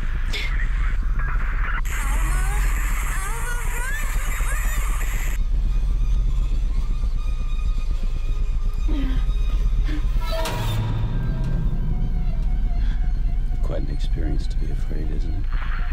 Quite an experience to be afraid, isn't it?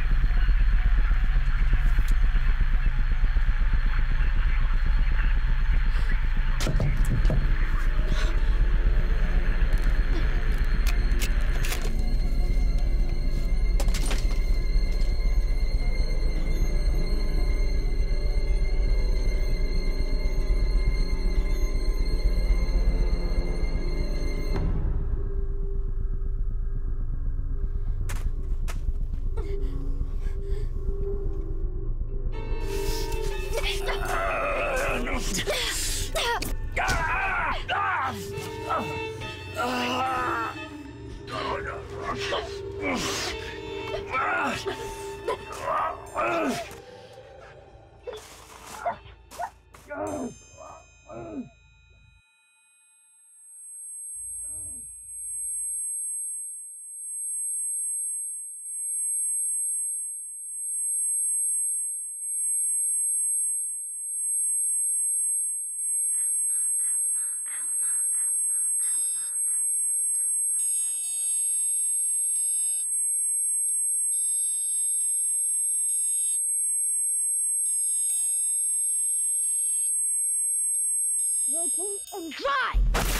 Locate and try!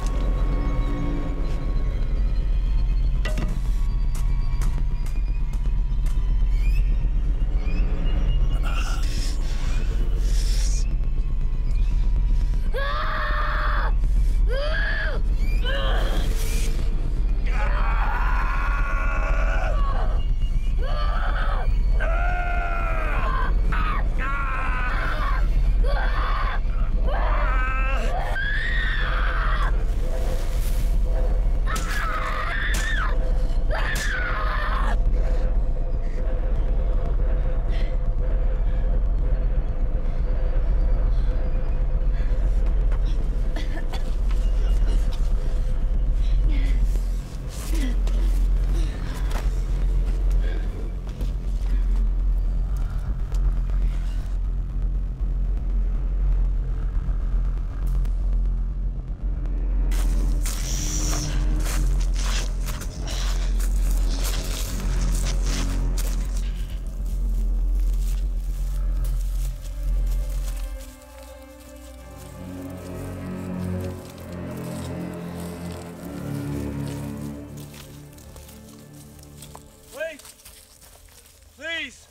Please!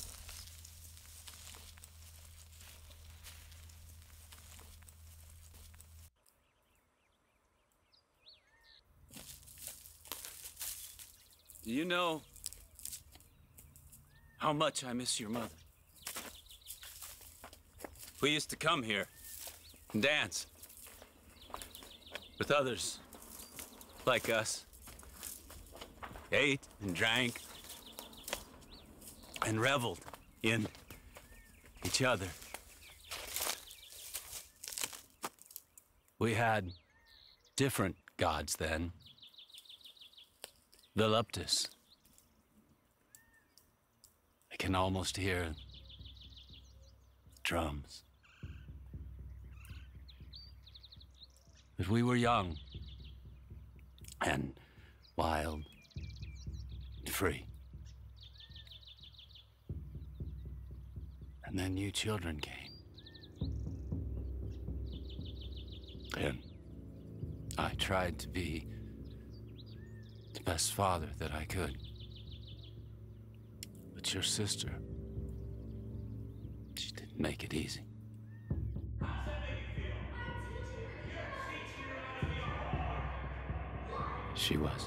Do you know how much I miss your mother? We used to come here and dance with others like us. Ate and drank and reveled in each other. We had different gods then. Voluptus. I can almost hear drums. But we were young and wild and free. And then you children came. And I tried to be the best father that I could. But your sister, she didn't make it easy. She was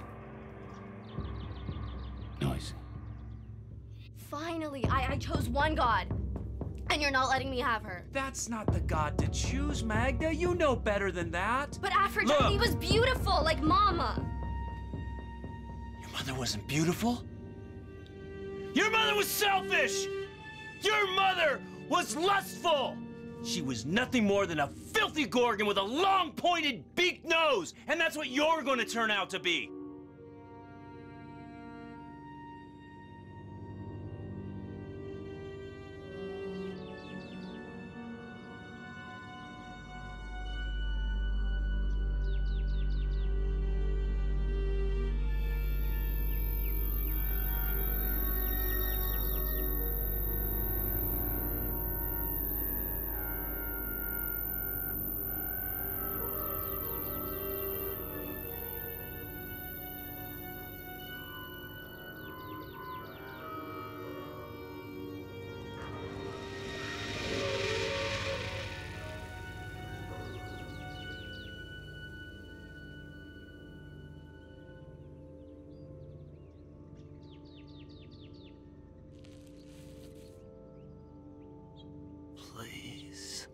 noisy. Finally, I chose one god. And you're not letting me have her. That's not the god to choose, Magda. You know better than that. But Aphrodite was beautiful, like Mama. Your mother wasn't beautiful? Your mother was selfish! Your mother was lustful! She was nothing more than a filthy gorgon with a long, pointed, beaked nose, and that's what you're gonna turn out to be. Please.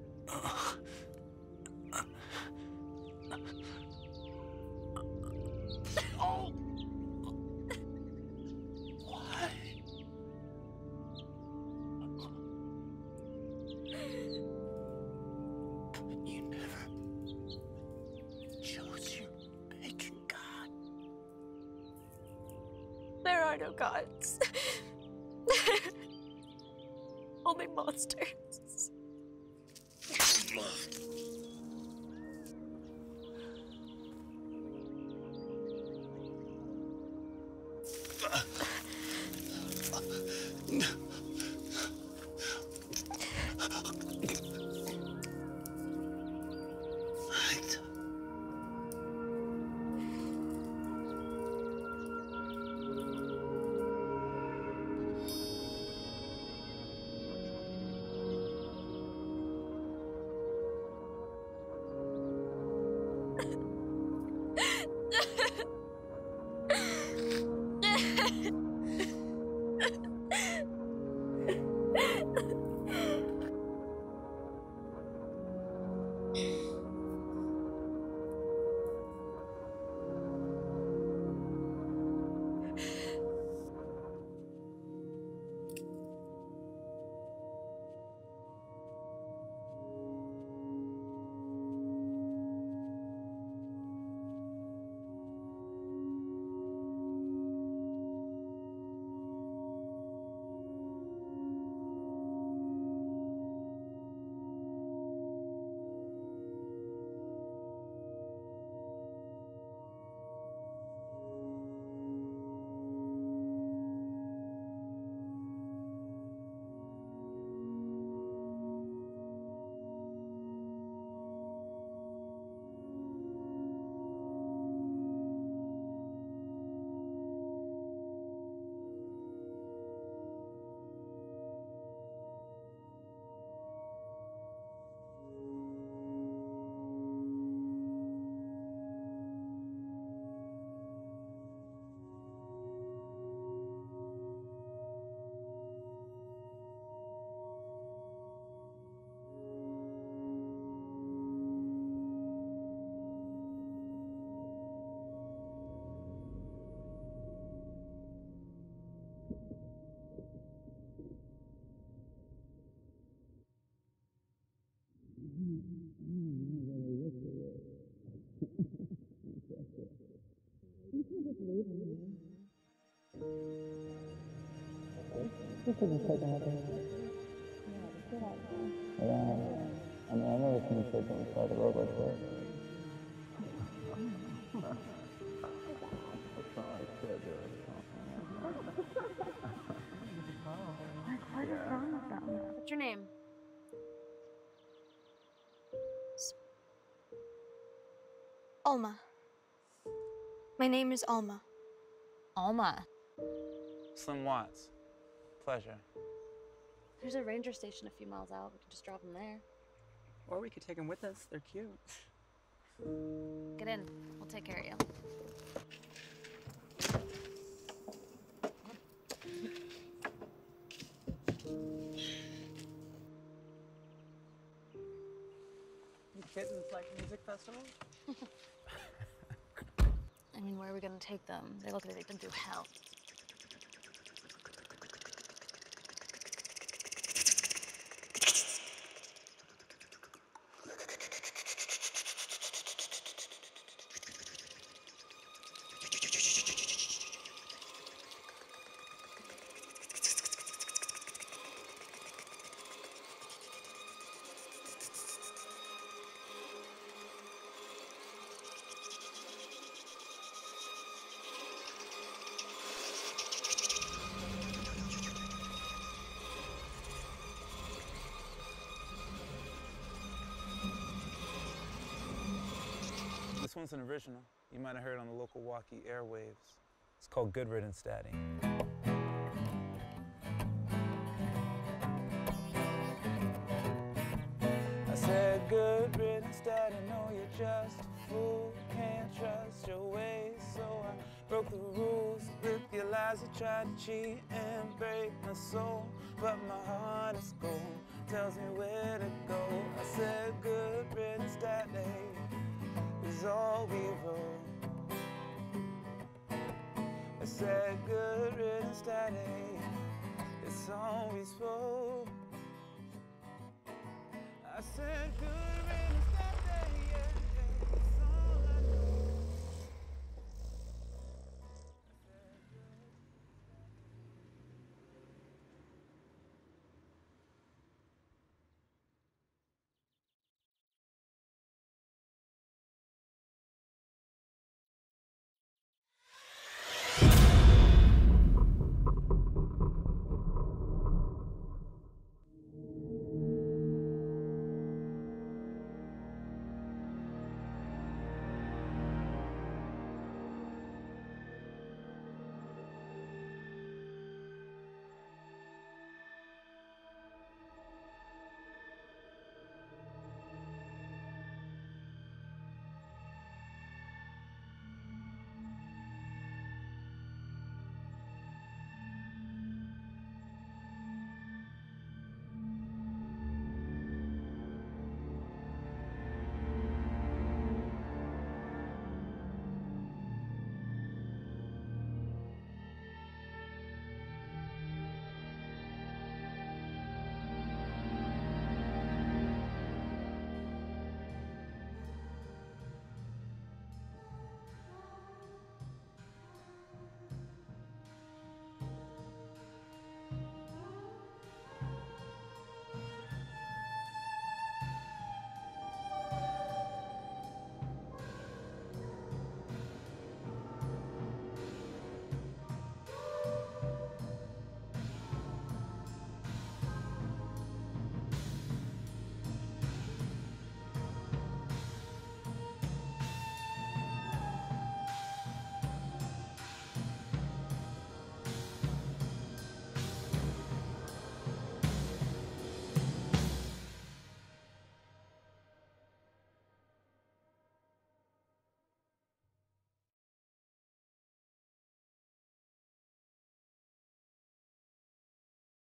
Oh! Why? You never chose your making God. There are no gods. Only monsters. I mean, I never seen kids inside the robot store. What is wrong with them? What's your name? Alma. My name is Alma. Alma. Slim Watts. Pleasure. There's a ranger station a few miles out. We could just drop them there. Or we could take them with us. They're cute. Get in. We'll take care of you. You kittens like music festivals? I mean, where are we gonna take them? They look like they've been through hell. one's an original. You might have heard on the local walkie airwaves. It's called Good Riddance, Daddy. I said, good riddance, Daddy, know you're just a fool. Can't trust your ways, so I broke the rules. With your lies, I tried to cheat and break my soul. But my heart is gold, tells me where to go. I said, good riddance, Daddy, is all we wrote. I said, good riddance, Daddy, it's all we spoke. I said,